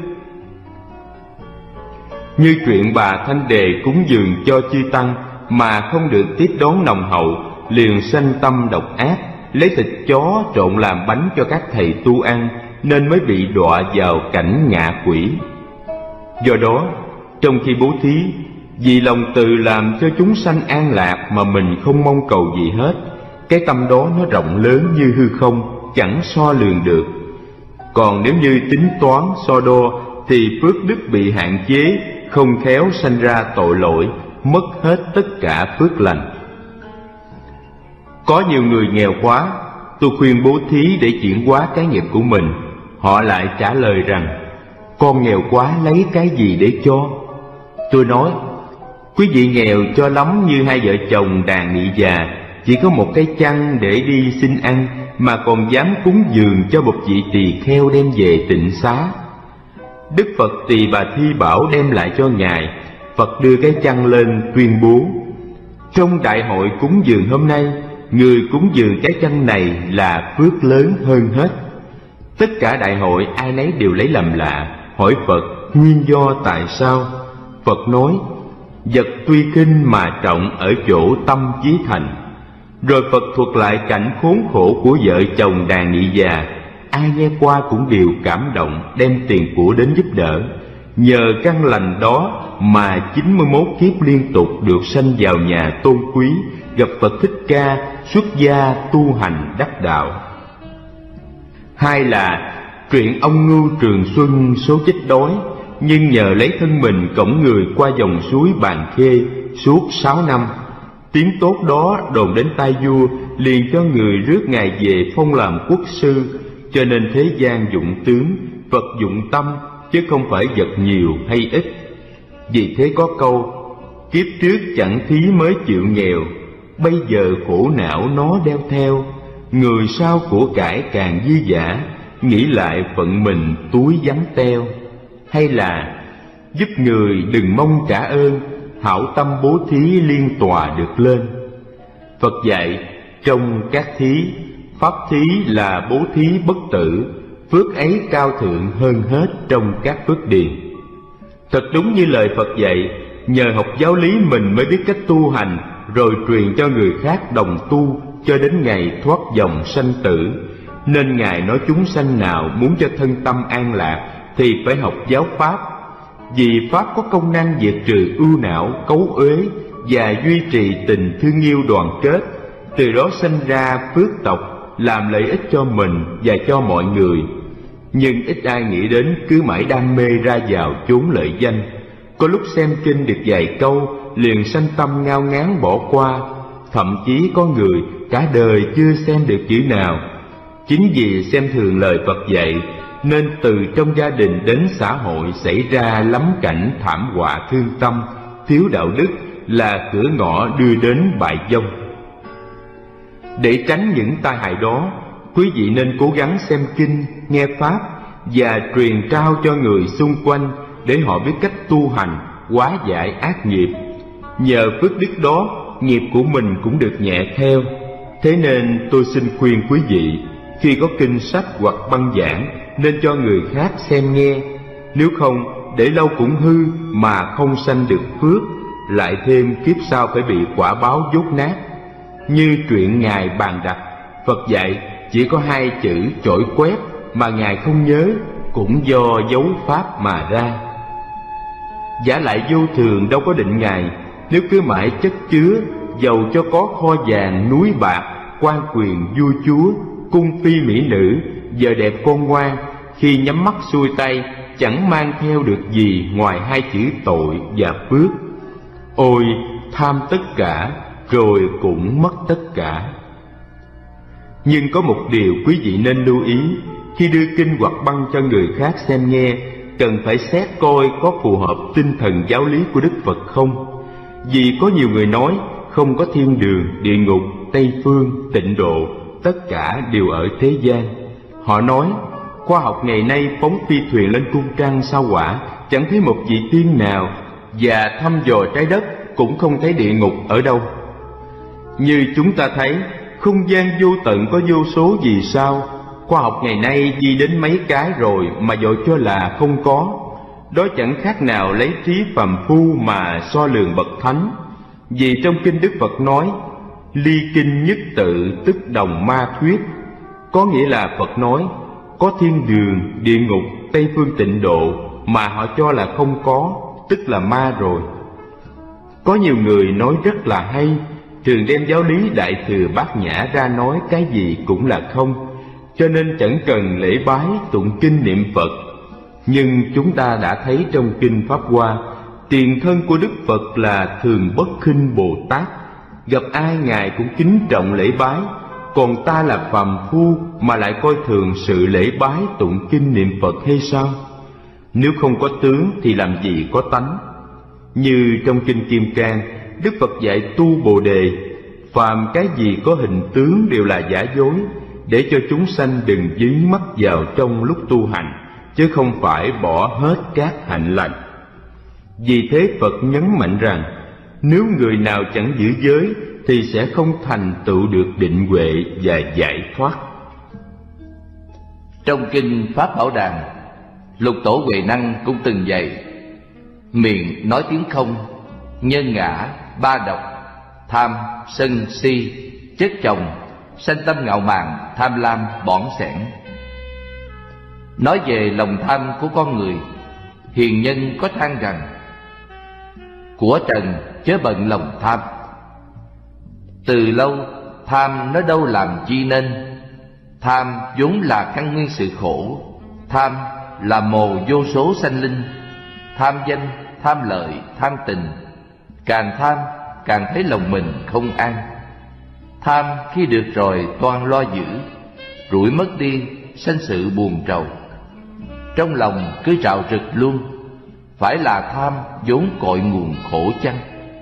Như chuyện bà Thanh Đề cúng dường cho chư tăng mà không được tiếp đón nồng hậu, liền sanh tâm độc ác, lấy thịt chó trộn làm bánh cho các thầy tu ăn, nên mới bị đọa vào cảnh ngạ quỷ. Do đó, trong khi bố thí, vì lòng từ làm cho chúng sanh an lạc mà mình không mong cầu gì hết, cái tâm đó nó rộng lớn như hư không, chẳng so lường được. Còn nếu như tính toán so đo thì phước đức bị hạn chế, không khéo sanh ra tội lỗi, mất hết tất cả phước lành. Có nhiều người nghèo quá, tôi khuyên bố thí để chuyển hóa cái nghiệp của mình. Họ lại trả lời rằng, con nghèo quá lấy cái gì để cho? Tôi nói, quý vị nghèo cho lắm như hai vợ chồng đàn nghị già, chỉ có một cái chăn để đi xin ăn mà còn dám cúng dường cho một vị tỳ kheo đem về tịnh xá. Đức Phật Tỳ Bà Thi Bảo đem lại cho Ngài. Phật đưa cái chăn lên tuyên bố, trong đại hội cúng dường hôm nay, người cúng dường cái chăn này là phước lớn hơn hết. Tất cả đại hội ai nấy đều lấy làm lạ, hỏi Phật nguyên do tại sao. Phật nói, vật tuy khinh mà trọng ở chỗ tâm chí thành. Rồi Phật thuật lại cảnh khốn khổ của vợ chồng đàn nghị già. Ai nghe qua cũng đều cảm động, đem tiền của đến giúp đỡ. Nhờ căn lành đó mà 91 kiếp liên tục được sanh vào nhà tôn quý, gặp Phật Thích Ca, xuất gia tu hành đắc đạo. Hai là chuyện ông Ngưu Trường Xuân số chết đói, nhưng nhờ lấy thân mình cõng người qua dòng suối Bàn Khê suốt 6 năm. Tiếng tốt đó đồn đến tai vua, liền cho người rước Ngài về phong làm quốc sư. Cho nên thế gian dụng tướng, Phật dụng tâm, chứ không phải vật nhiều hay ít. Vì thế có câu, kiếp trước chẳng thí mới chịu nghèo, bây giờ khổ não nó đeo theo. Người sau của cải càng dư dả, nghĩ lại phận mình túi vắng teo. Hay là giúp người đừng mong trả ơn, hảo tâm bố thí liên tòa được lên. Phật dạy trong các thí, pháp thí là bố thí bất tử, phước ấy cao thượng hơn hết trong các phước điền. Thật đúng như lời Phật dạy, nhờ học giáo lý mình mới biết cách tu hành, rồi truyền cho người khác đồng tu cho đến ngày thoát dòng sanh tử. Nên Ngài nói chúng sanh nào muốn cho thân tâm an lạc thì phải học giáo pháp, vì pháp có công năng diệt trừ ưu não, cấu uế và duy trì tình thương yêu đoàn kết. Từ đó sanh ra phước tộc, làm lợi ích cho mình và cho mọi người. Nhưng ít ai nghĩ đến cứ mãi đam mê ra vào chốn lợi danh. Có lúc xem kinh được vài câu liền sanh tâm ngao ngán bỏ qua. Thậm chí có người cả đời chưa xem được chữ nào. Chính vì xem thường lời Phật dạy, nên từ trong gia đình đến xã hội xảy ra lắm cảnh thảm họa thương tâm, thiếu đạo đức là cửa ngõ đưa đến bại vong. Để tránh những tai hại đó, quý vị nên cố gắng xem kinh, nghe pháp và truyền trao cho người xung quanh để họ biết cách tu hành, hóa giải ác nghiệp. Nhờ phước đức đó, nghiệp của mình cũng được nhẹ theo. Thế nên tôi xin khuyên quý vị, khi có kinh sách hoặc băng giảng nên cho người khác xem nghe. Nếu không, để lâu cũng hư mà không sanh được phước, lại thêm kiếp sau phải bị quả báo dốt nát. Như truyện Ngài Bàn Đặc, Phật dạy chỉ có 2 chữ chổi quét mà Ngài không nhớ, cũng do dấu pháp mà ra. Vả lại vô thường đâu có định Ngài, nếu cứ mãi chất chứa, dầu cho có kho vàng núi bạc, quan quyền vua chúa, cung phi mỹ nữ, vợ đẹp con ngoan, khi nhắm mắt xuôi tay chẳng mang theo được gì ngoài 2 chữ tội và phước. Ôi, tham tất cả rồi cũng mất tất cả. Nhưng có một điều quý vị nên lưu ý, khi đưa kinh hoặc băng cho người khác xem nghe, cần phải xét coi có phù hợp tinh thần giáo lý của Đức Phật không. Vì có nhiều người nói không có thiên đường, địa ngục, Tây phương, tịnh độ, tất cả đều ở thế gian. Họ nói khoa học ngày nay phóng phi thuyền lên cung trăng sao Hỏa, chẳng thấy một vị tiên nào, và thăm dò trái đất cũng không thấy địa ngục ở đâu. Như chúng ta thấy, không gian vô tận có vô số vì sao. Khoa học ngày nay đi đến mấy cái rồi mà dội cho là không có. Đó chẳng khác nào lấy trí phàm phu mà so lường bậc thánh. Vì trong kinh Đức Phật nói, ly kinh nhất tự tức đồng ma thuyết, có nghĩa là Phật nói có thiên đường, địa ngục, Tây phương tịnh độ mà họ cho là không có, tức là ma rồi. Có nhiều người nói rất là hay, thường đem giáo lý Đại Thừa Bát Nhã ra nói cái gì cũng là không, cho nên chẳng cần lễ bái, tụng kinh niệm Phật. Nhưng chúng ta đã thấy trong kinh Pháp Hoa, tiền thân của Đức Phật là Thường Bất Khinh Bồ Tát, gặp ai Ngài cũng kính trọng lễ bái. Còn ta là phàm phu mà lại coi thường sự lễ bái tụng kinh niệm Phật hay sao? Nếu không có tướng thì làm gì có tánh? Như trong kinh Kim Cang, Đức Phật dạy tu Bồ Đề, phàm cái gì có hình tướng đều là giả dối, để cho chúng sanh đừng dính mắc vào trong lúc tu hành, chứ không phải bỏ hết các hạnh lành. Vì thế Phật nhấn mạnh rằng, nếu người nào chẳng giữ giới thì sẽ không thành tựu được định huệ và giải thoát. Trong kinh Pháp Bảo Đàn, Lục Tổ Huệ Năng cũng từng dạy: miệng nói tiếng không, nhân ngã, ba độc, tham, sân, si, chất chồng, sanh tâm ngạo mạn, tham lam, bỏn sẻn. Nói về lòng tham của con người, hiền nhân có than rằng: của trần chớ bận lòng tham. Từ lâu tham nó đâu làm chi nên. Tham vốn là căn nguyên sự khổ. Tham là mồ vô số sanh linh. Tham danh, tham lợi, tham tình. Càng tham càng thấy lòng mình không an. Tham khi được rồi toan lo giữ, rủi mất đi sanh sự buồn trầu. Trong lòng cứ trạo trực luôn, phải là tham vốn cội nguồn khổ chăng?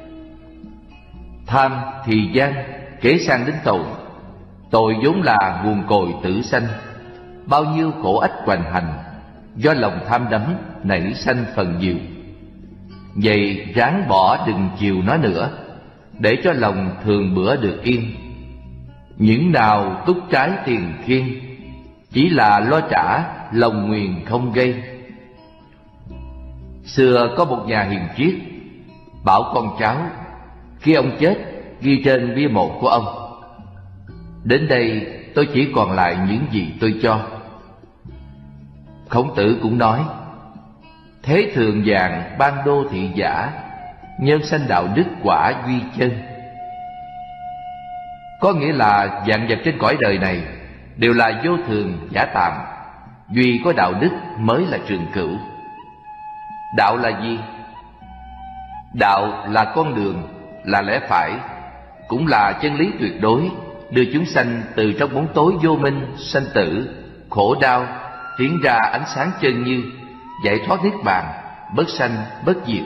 Tham thì gian, kể sang đến tội. Tội vốn là nguồn cội tử sanh. Bao nhiêu khổ ách hoành hành, do lòng tham đắm nảy sanh phần nhiều. Vậy ráng bỏ đừng chiều nó nữa, để cho lòng thường bữa được yên. Những nào túc trái tiền khiên, chỉ là lo trả lòng nguyền không gây. Xưa có một nhà hiền triết bảo con cháu, khi ông chết ghi trên bia mộ của ông: đến đây tôi chỉ còn lại những gì tôi cho. Khổng Tử cũng nói: thế thường vàng ban đô thị giả, nhân sanh đạo đức quả duy chân. Có nghĩa là vạn vật trên cõi đời này đều là vô thường giả tạm, duy có đạo đức mới là trường cửu. Đạo là gì? Đạo là con đường, là lẽ phải, cũng là chân lý tuyệt đối, đưa chúng sanh từ trong bóng tối vô minh, sanh tử, khổ đau, tiến ra ánh sáng chân như, giải thoát niết bàn, bất sanh bất diệt.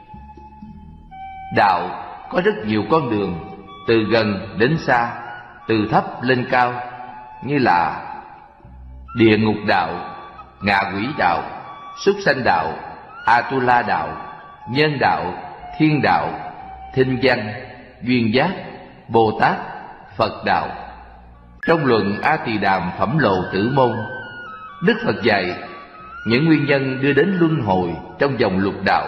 Đạo có rất nhiều con đường, từ gần đến xa, từ thấp lên cao, như là địa ngục đạo, ngạ quỷ đạo, súc sanh đạo, Atula đạo, nhân đạo, thiên đạo, thinh văn, duyên giác, Bồ Tát, Phật đạo. Trong luận A Tỳ Đàm Phẩm Lộ Tử Môn, Đức Phật dạy những nguyên nhân đưa đến luân hồi trong vòng lục đạo.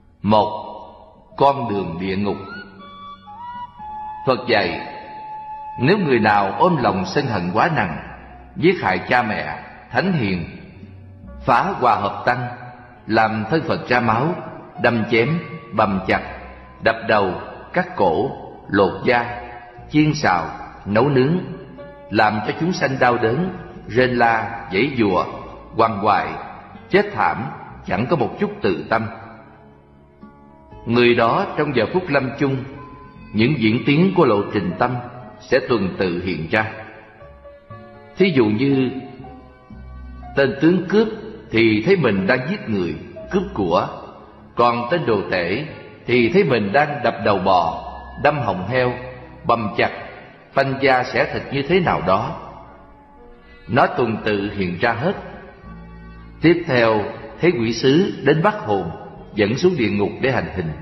1. Con đường địa ngục. Phật dạy Nếu người nào ôm lòng sân hận quá nặng, giết hại cha mẹ, thánh hiền, phá hòa hợp tăng, làm thân Phật ra máu, đâm chém, bầm chặt, đập đầu, cắt cổ, lột da, chiên xào, nấu nướng, làm cho chúng sanh đau đớn, rên la, giãy giụa, quằn quại, chết thảm, chẳng có một chút tự tâm. Người đó trong giờ phút lâm chung, những diễn tiến của lộ trình tâm sẽ tuần tự hiện ra. Thí dụ như tên tướng cướp thì thấy mình đang giết người, cướp của, còn tên đồ tể thì thấy mình đang đập đầu bò, đâm họng heo, bầm chặt, phanh da xẻ thịt như thế nào đó. Nó tuần tự hiện ra hết. Tiếp theo thấy quỷ sứ đến bắt hồn, dẫn xuống địa ngục để hành hình.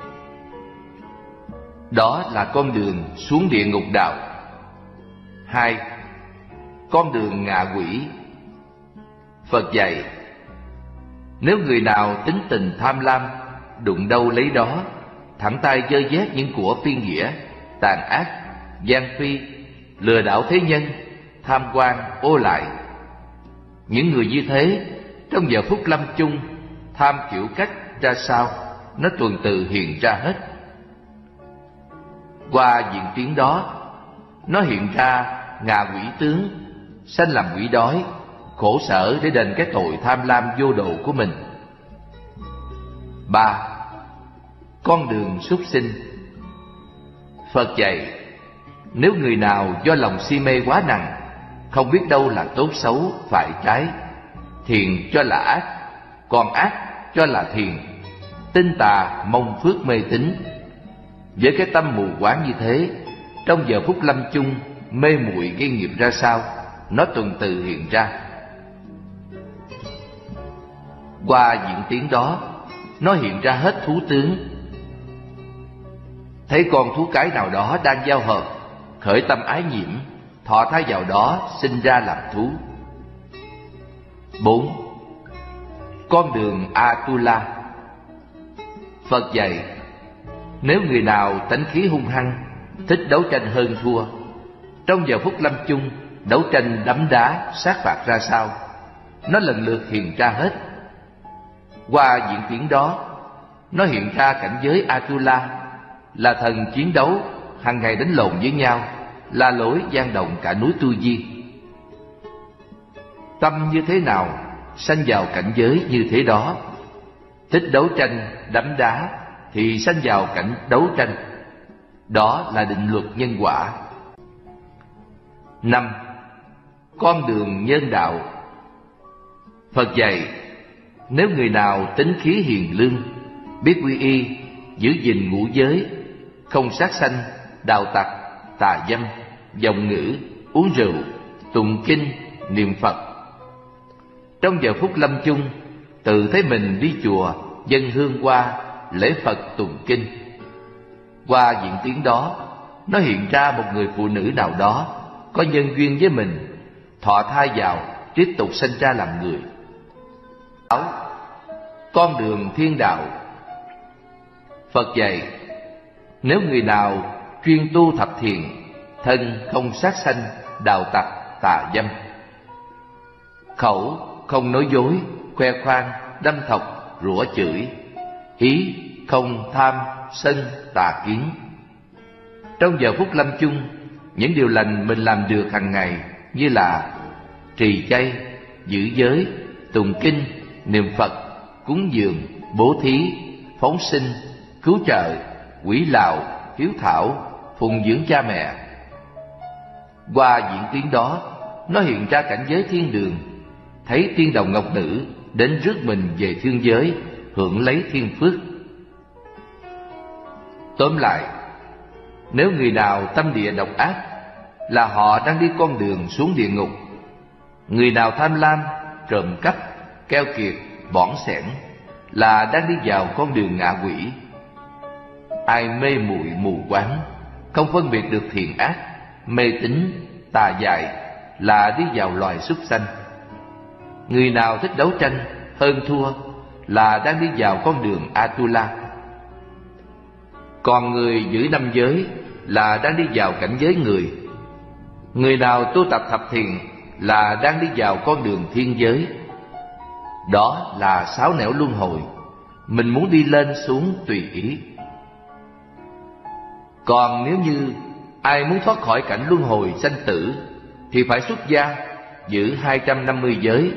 Đó là con đường xuống địa ngục đạo. 2. Con đường ngạ quỷ. Phật dạy, nếu người nào tính tình tham lam, đụng đâu lấy đó, thẳng tay giơ vét những của phi nghĩa, tàn ác, gian phi, lừa đảo thế nhân, tham quan, ô lại, những người như thế trong giờ phút lâm chung, tham kiểu cách ra sao, nó tuần tự hiện ra hết. Qua diễn tiến đó, nó hiện ra ngạ quỷ tướng, sanh làm quỷ đói, khổ sở để đền cái tội tham lam vô độ của mình. 3. Con đường súc sinh. Phật dạy, nếu người nào do lòng si mê quá nặng, không biết đâu là tốt xấu, phải trái, thiện cho là ác, còn ác cho là thiện, tin tà mong phước mê tín, với cái tâm mù quáng như thế, trong giờ phút lâm chung, mê muội gây nghiệp ra sao, nó tuần tự hiện ra. Qua diễn tiến đó, nó hiện ra hết thú tướng. Thấy con thú cái nào đó đang giao hợp, khởi tâm ái nhiễm, thọ thai vào đó, sinh ra làm thú. 4. Con đường Atula. Phật dạy, nếu người nào tánh khí hung hăng, thích đấu tranh hơn thua, trong giờ phút lâm chung, đấu tranh đấm đá, sát phạt ra sao, nó lần lượt hiện ra hết. Qua diễn tiến đó, nó hiện ra cảnh giới Atula, là thần chiến đấu, hàng ngày đánh lộn với nhau, la lối gian động cả núi Tu Di. Tâm như thế nào, sanh vào cảnh giới như thế đó. Thích đấu tranh, đấm đá, thì sanh vào cảnh đấu tranh. Đó là định luật nhân quả. 5. Con đường nhân đạo. Phật dạy, nếu người nào tính khí hiền lương, biết quy y, giữ gìn ngũ giới, không sát sanh, đào tặc, tà dâm, vọng ngữ, uống rượu, tụng kinh, niệm Phật, trong giờ phút lâm chung, tự thấy mình đi chùa, dâng hương qua, lễ Phật tụng kinh. Qua diễn tiến đó, nó hiện ra một người phụ nữ nào đó có nhân duyên với mình, thọ thai vào, tiếp tục sinh ra làm người. 6. Con đường thiên đạo. Phật dạy, nếu người nào chuyên tu thập thiện, thân không sát sanh, đào tặc, tà dâm, khẩu không nói dối, khoe khoang, đâm thọc, rủa chửi, ý không tham, sân, tà kiến, trong giờ phút lâm chung, những điều lành mình làm được hàng ngày như là trì chay, giữ giới, tụng kinh, niệm Phật, cúng dường, bố thí, phóng sinh, cứu trợ, quỷ lạo, hiếu thảo, phụng dưỡng cha mẹ. Qua diễn tiến đó, nó hiện ra cảnh giới thiên đường, thấy tiên đồng ngọc nữ đến rước mình về thiên giới, hưởng lấy thiên phước. Tóm lại, nếu người nào tâm địa độc ác, là họ đang đi con đường xuống địa ngục. Người nào tham lam, trộm cắp, keo kiệt, bỏn xẻn, là đang đi vào con đường ngạ quỷ. Ai mê muội mù quáng, không phân biệt được thiện ác, mê tín, tà dại, là đi vào loài súc sanh. Người nào thích đấu tranh, hơn thua, là đang đi vào con đường Atula. Còn người giữ năm giới là đang đi vào cảnh giới người, Người nào tu tập thập thiện là đang đi vào con đường thiên giới. Đó là 6 nẻo luân hồi, mình muốn đi lên xuống tùy ý. Còn nếu như ai muốn thoát khỏi cảnh luân hồi sanh tử thì phải xuất gia, giữ 250 giới,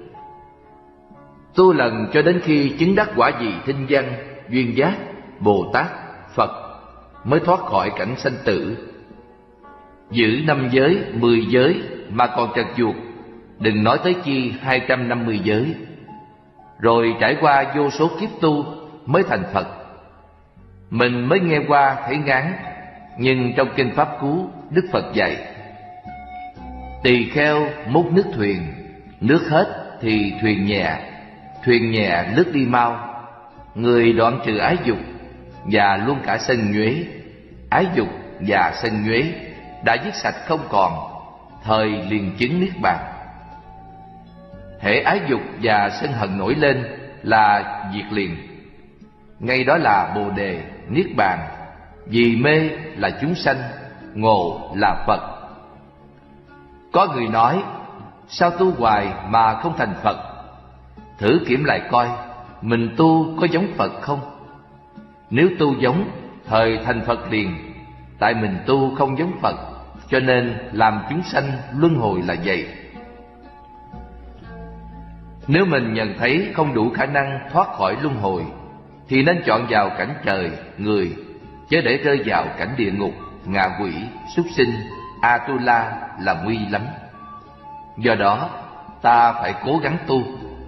tu lần cho đến khi chứng đắc quả vị thinh văn, duyên giác, Bồ Tát, Phật mới thoát khỏi cảnh sanh tử. Giữ 5 giới, 10 giới mà còn trật chuột, đừng nói tới chi 250 giới. Rồi trải qua vô số kiếp tu mới thành Phật. Mình mới nghe qua thấy ngán, nhưng trong kinh Pháp Cú, Đức Phật dạy: tỳ kheo múc nước thuyền, nước hết thì thuyền nhẹ lướt đi mau. Người đoạn trừ ái dục và luôn cả sân nhuế, ái dục và sân nhuế đã giết sạch không còn, thời liền chứng niết bàn. Hễ ái dục và sân hận nổi lên là diệt liền, ngay đó là Bồ đề, niết bàn. Vì mê là chúng sanh, ngộ là Phật. Có người nói: sao tu hoài mà không thành Phật? Thử kiểm lại coi, mình tu có giống Phật không? Nếu tu giống, thời thành Phật liền. Tại mình tu không giống Phật, cho nên làm chúng sanh luân hồi là vậy. Nếu mình nhận thấy không đủ khả năng thoát khỏi luân hồi, thì nên chọn vào cảnh trời, người, chớ để rơi vào cảnh địa ngục, ngạ quỷ, súc sinh, Atula là nguy lắm. Do đó, ta phải cố gắng tu.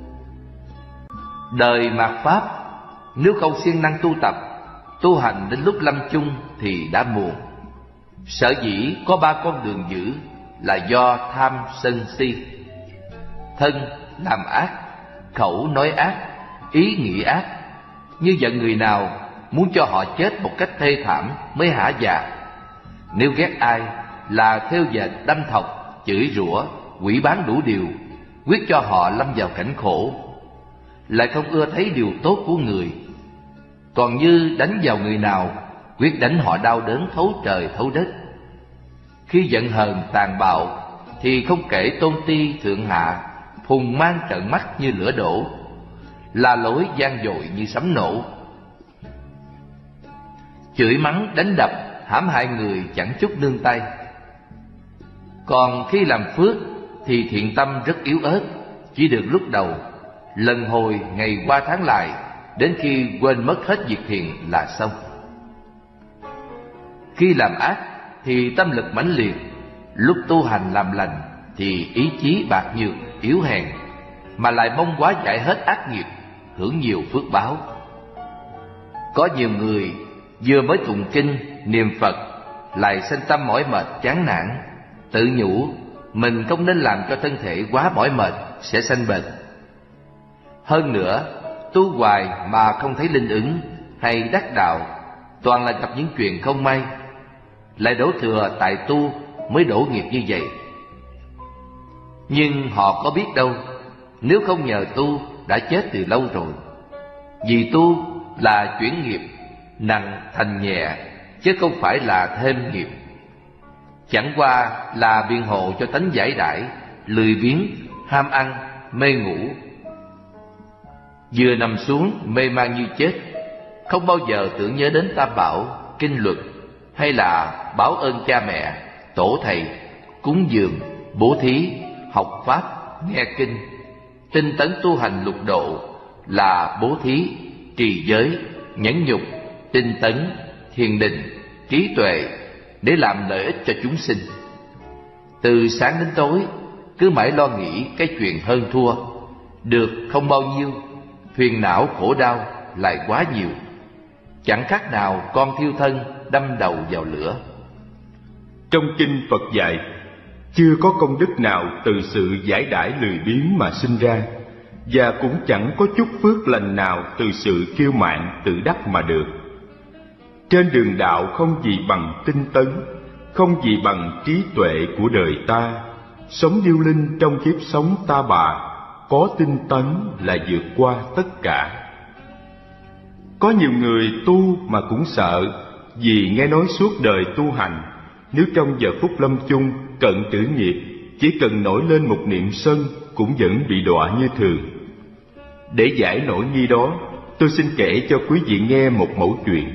Đời mạt Pháp, nếu không siêng năng tu tập, tu hành đến lúc lâm chung thì đã muộn. Sở dĩ có 3 con đường giữ là do tham sân si. Thân làm ác, khẩu nói ác, ý nghĩ ác. Như giận người nào, muốn cho họ chết một cách thê thảm mới hả dạ. Nếu ghét ai là theo dệt đâm thọc, chửi rủa, quỷ bán đủ điều, quyết cho họ lâm vào cảnh khổ. Lại không ưa thấy điều tốt của người. Còn như đánh vào người nào, quyết đánh họ đau đớn thấu trời thấu đất. Khi giận hờn tàn bạo thì không kể tôn ti thượng hạ, phùng mang trợn mắt như lửa đổ, la lối gian dội như sấm nổ. Chửi mắng đánh đập hãm hại người chẳng chút nương tay. Còn khi làm phước thì thiện tâm rất yếu ớt, chỉ được lúc đầu, lần hồi ngày qua tháng lại, đến khi quên mất hết việc thiện là xong. Khi làm ác thì tâm lực mãnh liệt, lúc tu hành làm lành thì ý chí bạc nhược, yếu hèn, mà lại mong quá giải hết ác nghiệp, hưởng nhiều phước báo. Có nhiều người vừa mới tụng kinh, niệm Phật, lại sanh tâm mỏi mệt chán nản, tự nhủ mình không nên làm cho thân thể quá mỏi mệt, sẽ sanh bệnh. Hơn nữa, tu hoài mà không thấy linh ứng hay đắc đạo, toàn là gặp những chuyện không may, lại đổ thừa tại tu mới đổ nghiệp như vậy. Nhưng họ có biết đâu, nếu không nhờ tu đã chết từ lâu rồi. Vì tu là chuyển nghiệp, nặng thành nhẹ, chứ không phải là thêm nghiệp. Chẳng qua là biện hộ cho tánh giải đãi, lười biếng, ham ăn, mê ngủ. Vừa nằm xuống mê man như chết, không bao giờ tưởng nhớ đến Tam Bảo, kinh luật, hay là báo ơn cha mẹ, tổ thầy, cúng dường, bố thí, học pháp, nghe kinh, tinh tấn tu hành lục độ là bố thí, trì giới, nhẫn nhục, tinh tấn, thiền định, trí tuệ để làm lợi ích cho chúng sinh. Từ sáng đến tối cứ mãi lo nghĩ cái chuyện hơn thua, được không bao nhiêu, phiền não khổ đau lại quá nhiều, chẳng khác nào con thiêu thân đâm đầu vào lửa. Trong kinh Phật dạy, chưa có công đức nào từ sự giải đãi lười biếng mà sinh ra, và cũng chẳng có chút phước lành nào từ sự kiêu mạn tự đắc mà được. Trên đường đạo không gì bằng tinh tấn, không gì bằng trí tuệ của đời ta. Sống điêu linh trong kiếp sống ta bà, có tinh tấn là vượt qua tất cả. Có nhiều người tu mà cũng sợ, vì nghe nói suốt đời tu hành Nếu trong giờ phút lâm chung cận tử nghiệp, chỉ cần nổi lên một niệm sân cũng vẫn bị đọa như thường. Để giải nỗi nghi đó, tôi xin kể cho quý vị nghe một mẩu chuyện.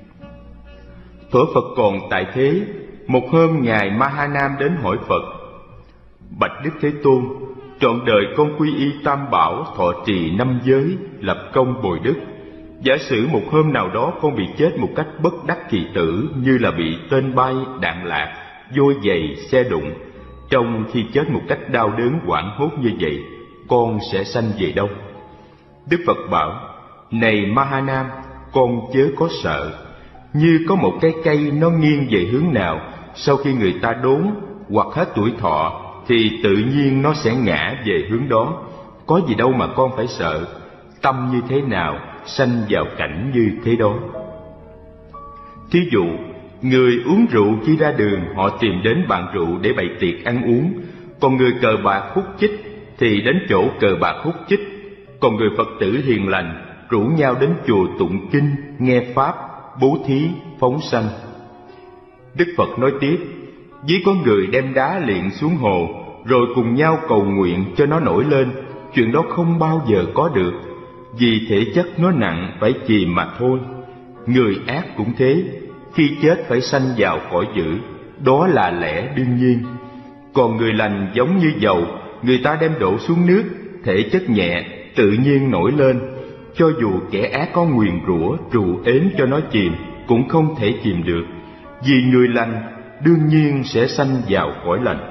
Thuở Phật còn tại thế, một hôm Ngài Mahanam đến hỏi Phật: Bạch Đức Thế Tôn, trọn đời con quy y Tam Bảo, thọ trì 5 giới, lập công bồi đức. Giả sử một hôm nào đó con bị chết một cách bất đắc kỳ tử, như là bị tên bay, đạn lạc, vôi giày, xe đụng. Trong khi chết một cách đau đớn hoảng hốt như vậy, con sẽ sanh về đâu? Đức Phật bảo: Này Mahanam, con chớ có sợ. Như có một cái cây nó nghiêng về hướng nào, sau khi người ta đốn hoặc hết tuổi thọ, thì tự nhiên nó sẽ ngã về hướng đó. Có gì đâu mà con phải sợ. Tâm như thế nào, sanh vào cảnh như thế đó. Thí dụ, người uống rượu khi ra đường, họ tìm đến bàn rượu để bày tiệc ăn uống. Còn người cờ bạc hút chích thì đến chỗ cờ bạc hút chích. Còn người Phật tử hiền lành rủ nhau đến chùa tụng kinh, nghe pháp, bố thí, phóng sanh. Đức Phật nói tiếp: Ví có người đem đá liệng xuống hồ, rồi cùng nhau cầu nguyện cho nó nổi lên. Chuyện đó không bao giờ có được, vì thể chất nó nặng, phải chìm mà thôi. Người ác cũng thế, khi chết phải sanh vào cõi dữ, đó là lẽ đương nhiên. Còn người lành giống như dầu, người ta đem đổ xuống nước, thể chất nhẹ, tự nhiên nổi lên. Cho dù kẻ ác có nguyền rủa, trù ếm cho nó chìm, cũng không thể chìm được, vì người lành đương nhiên sẽ sanh vào cõi lành.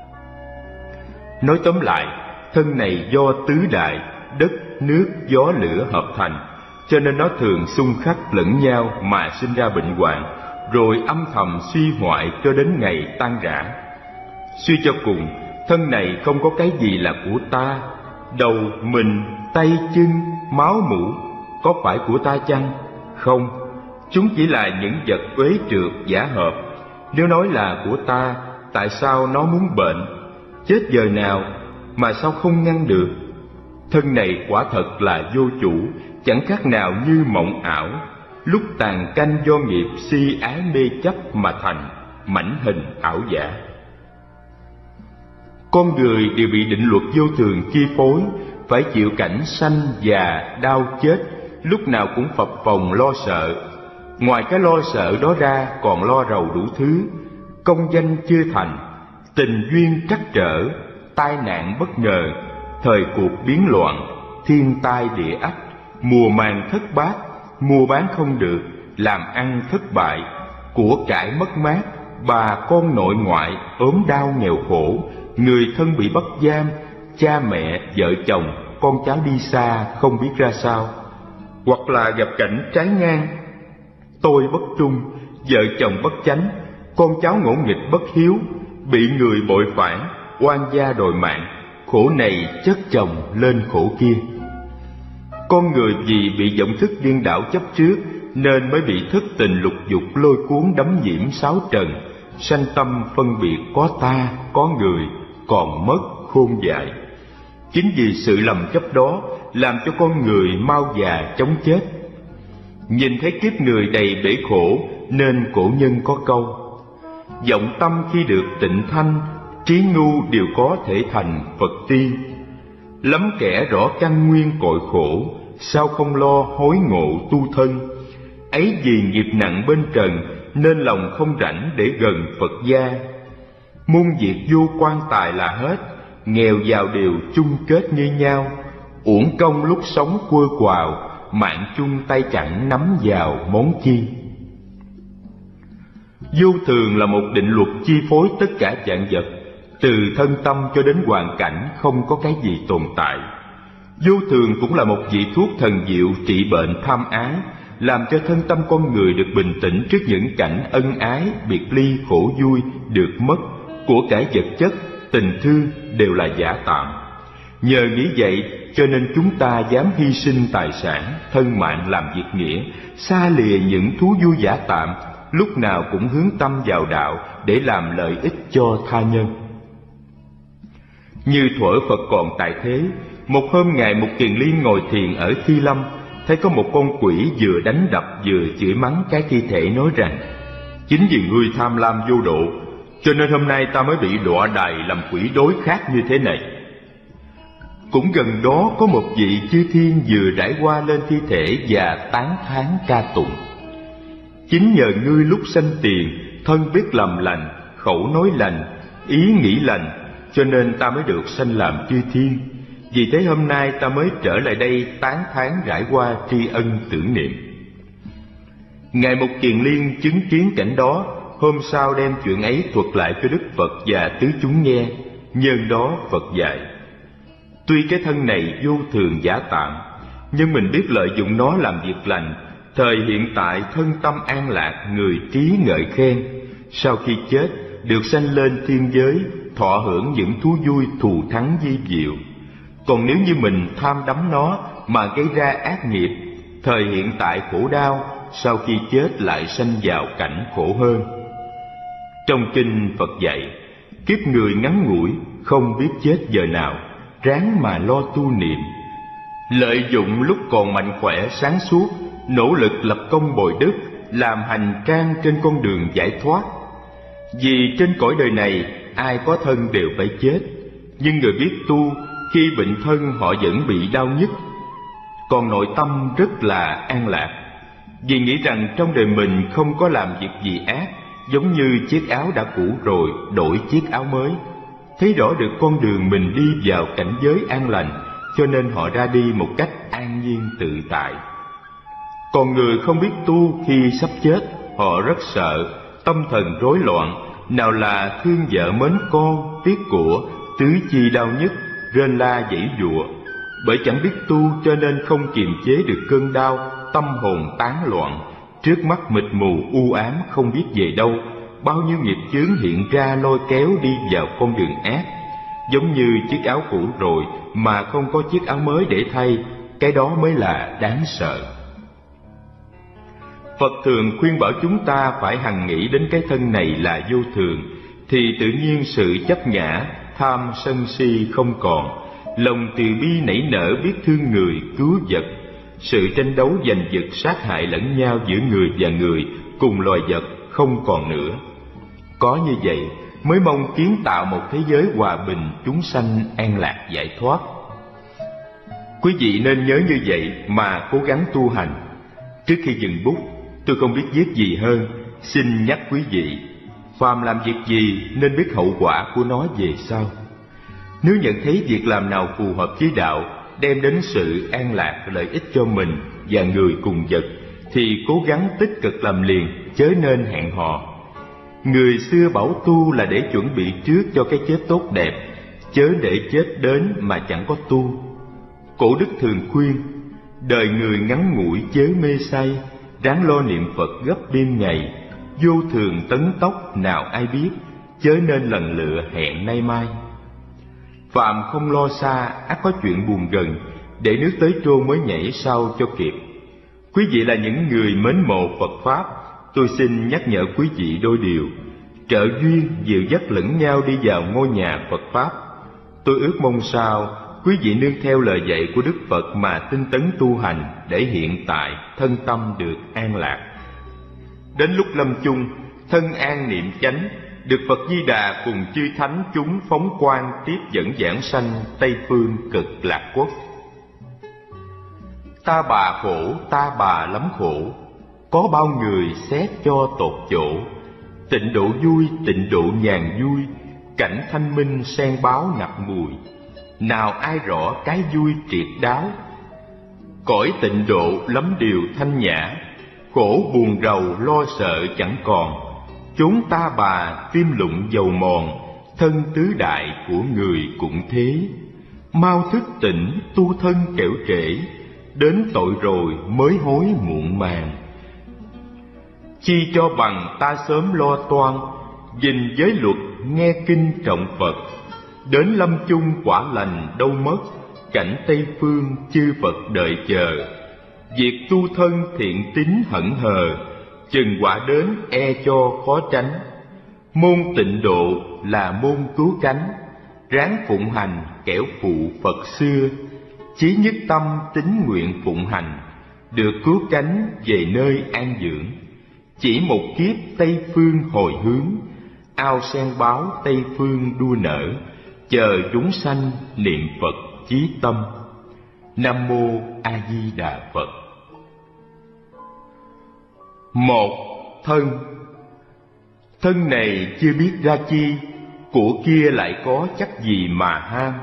Nói tóm lại, thân này do tứ đại, đất, nước, gió, lửa hợp thành, cho nên nó thường xung khắc lẫn nhau mà sinh ra bệnh hoạn, rồi âm thầm suy hoại cho đến ngày tan rã. Suy cho cùng, thân này không có cái gì là của ta. Đầu, mình, tay, chân, máu, mũ có phải của ta chăng? Không, chúng chỉ là những vật uế trượt giả hợp. Nếu nói là của ta, tại sao nó muốn bệnh? Chết giờ nào mà sao không ngăn được? Thân này quả thật là vô chủ, chẳng khác nào như mộng ảo, lúc tàn canh do nghiệp si ái mê chấp mà thành, mảnh hình ảo giả. Con người đều bị định luật vô thường chi phối, phải chịu cảnh sanh già đau chết, lúc nào cũng phập phồng lo sợ. Ngoài cái lo sợ đó ra còn lo rầu đủ thứ: công danh chưa thành, tình duyên trắc trở, tai nạn bất ngờ, thời cuộc biến loạn, thiên tai địa ách, mùa màng thất bát, mua bán không được, làm ăn thất bại, của cải mất mát, bà con nội ngoại ốm đau nghèo khổ, người thân bị bắt giam, cha mẹ, vợ chồng, con cháu đi xa không biết ra sao. Hoặc là gặp cảnh trái ngang: tôi bất trung, vợ chồng bất chánh, con cháu ngỗ nghịch bất hiếu, bị người bội phản, oan gia đòi mạng, khổ này chất chồng lên khổ kia. Con người vì bị vọng thức điên đảo chấp trước, nên mới bị thất tình lục dục lôi cuốn đắm nhiễm sáu trần, sanh tâm phân biệt có ta, có người, còn mất khôn dại. Chính vì sự lầm chấp đó làm cho con người mau già chóng chết. Nhìn thấy kiếp người đầy bể khổ, nên cổ nhân có câu: vọng tâm khi được tịnh thanh, trí ngu đều có thể thành Phật tiên. Lắm kẻ rõ căn nguyên cội khổ, sao không lo hối ngộ tu thân. Ấy vì nghiệp nặng bên trần, nên lòng không rảnh để gần Phật gia. Muôn việc vô quan tài là hết, nghèo giàu đều chung kết như nhau. Uổng công lúc sống quơ quào, mạng chung tay chẳng nắm vào món chi. Vô thường là một định luật chi phối tất cả vạn vật, từ thân tâm cho đến hoàn cảnh không có cái gì tồn tại. Vô thường cũng là một vị thuốc thần diệu trị bệnh tham ái, làm cho thân tâm con người được bình tĩnh trước những cảnh ân ái, biệt ly, khổ vui, được mất, của cải vật chất, tình thương đều là giả tạm. Nhờ nghĩ vậy cho nên chúng ta dám hy sinh tài sản, thân mạng làm việc nghĩa, xa lìa những thú vui giả tạm, lúc nào cũng hướng tâm vào đạo để làm lợi ích cho tha nhân. Như thuở Phật còn tại thế, một hôm Ngài Mục Kiền Liên ngồi thiền ở Thi Lâm, thấy có một con quỷ vừa đánh đập vừa chửi mắng cái thi thể, nói rằng: Chính vì ngươi tham lam vô độ, cho nên hôm nay ta mới bị đọa đày làm quỷ đối khác như thế này. Cũng gần đó có một vị chư thiên vừa trải qua lên thi thể và tán thán ca tụng: chính nhờ ngươi lúc sanh tiền, thân biết làm lành, khẩu nói lành, ý nghĩ lành, cho nên ta mới được sanh làm chư thiên. Vì thế hôm nay ta mới trở lại đây tán thán rải qua tri ân tưởng niệm. Ngài Mục Kiền Liên chứng kiến cảnh đó, hôm sau đem chuyện ấy thuật lại cho Đức Phật và tứ chúng nghe. Nhân đó Phật dạy: tuy cái thân này vô thường giả tạm, nhưng mình biết lợi dụng nó làm việc lành, thời hiện tại thân tâm an lạc, người trí ngợi khen. Sau khi chết được sanh lên thiên giới, thọ hưởng những thú vui thù thắng vi diệu. Còn nếu như mình tham đắm nó mà gây ra ác nghiệp, thời hiện tại khổ đau, sau khi chết lại sanh vào cảnh khổ hơn. Trong kinh Phật dạy, kiếp người ngắn ngủi, không biết chết giờ nào, ráng mà lo tu niệm. Lợi dụng lúc còn mạnh khỏe sáng suốt, nỗ lực lập công bồi đức, làm hành trang trên con đường giải thoát. Vì trên cõi đời này, ai có thân đều phải chết, nhưng người biết tu, khi bệnh thân họ vẫn bị đau nhức, còn nội tâm rất là an lạc. Vì nghĩ rằng trong đời mình không có làm việc gì ác, giống như chiếc áo đã cũ rồi đổi chiếc áo mới. Thấy rõ được con đường mình đi vào cảnh giới an lành, cho nên họ ra đi một cách an nhiên tự tại. Còn người không biết tu, khi sắp chết, họ rất sợ, tâm thần rối loạn, nào là thương vợ mến con, tiếc của, tứ chi đau nhức, rên la giãy giụa. Bởi chẳng biết tu cho nên không kiềm chế được cơn đau, tâm hồn tán loạn, trước mắt mịt mù u ám không biết về đâu. Bao nhiêu nghiệp chướng hiện ra lôi kéo đi vào con đường ác. Giống như chiếc áo cũ rồi mà không có chiếc áo mới để thay, cái đó mới là đáng sợ. Phật thường khuyên bảo chúng ta phải hằng nghĩ đến cái thân này là vô thường, thì tự nhiên sự chấp ngã, tham sân si không còn, lòng từ bi nảy nở biết thương người, cứu vật. Sự tranh đấu giành giật sát hại lẫn nhau giữa người và người, cùng loài vật không còn nữa. Có như vậy mới mong kiến tạo một thế giới hòa bình, chúng sanh an lạc giải thoát. Quý vị nên nhớ như vậy mà cố gắng tu hành. Trước khi dừng bút, tôi không biết viết gì hơn, xin nhắc quý vị, phàm làm việc gì nên biết hậu quả của nó về sau. Nếu nhận thấy việc làm nào phù hợp với đạo, đem đến sự an lạc, lợi ích cho mình và người cùng vật, thì cố gắng tích cực làm liền, chớ nên hẹn hò. Người xưa bảo tu là để chuẩn bị trước cho cái chết tốt đẹp, chớ để chết đến mà chẳng có tu. Cổ đức thường khuyên, đời người ngắn ngủi chớ mê say, ráng lo niệm Phật gấp đêm ngày, vô thường tấn tốc nào ai biết, chớ nên lần lựa hẹn nay mai. Phạm không lo xa, ắt có chuyện buồn gần, để nước tới trô mới nhảy sau cho kịp. Quý vị là những người mến mộ Phật Pháp, tôi xin nhắc nhở quý vị đôi điều: trợ duyên dìu dắt lẫn nhau đi vào ngôi nhà Phật Pháp. Tôi ước mong sao quý vị nương theo lời dạy của Đức Phật mà tinh tấn tu hành, để hiện tại thân tâm được an lạc. Đến lúc lâm chung, thân an niệm chánh, được Phật Di Đà cùng chư thánh chúng phóng quang tiếp dẫn giảng sanh Tây phương cực lạc quốc. Ta bà khổ, ta bà lắm khổ, có bao người xét cho tột chỗ. Tịnh độ vui, tịnh độ nhàn vui, cảnh thanh minh sen báo ngập mùi. Nào ai rõ cái vui triệt đáo, cõi tịnh độ lắm điều thanh nhã. Khổ buồn rầu lo sợ chẳng còn, chốn ta bà tim lụng dầu mòn. Thân tứ đại của người cũng thế, mau thức tỉnh tu thân kẻo trễ, đến tội rồi mới hối muộn màng. Chi cho bằng ta sớm lo toan, gìn giới luật nghe kinh trọng Phật. Đến lâm chung quả lành đâu mất, cảnh Tây phương chư Phật đợi chờ. Việc tu thân thiện tín hững hờ, chừng quả đến e cho khó tránh. Môn tịnh độ là môn cứu cánh, ráng phụng hành kẻo phụ Phật xưa. Chí nhất tâm tín nguyện phụng hành, được cứu cánh về nơi an dưỡng. chỉ một kiếp Tây phương hồi hướng, ao sen báo Tây phương đua nở, chờ chúng sanh niệm Phật chí tâm. Nam mô A Di Đà Phật. Một, thân. Thân này chưa biết ra chi, của kia lại có chắc gì mà ham.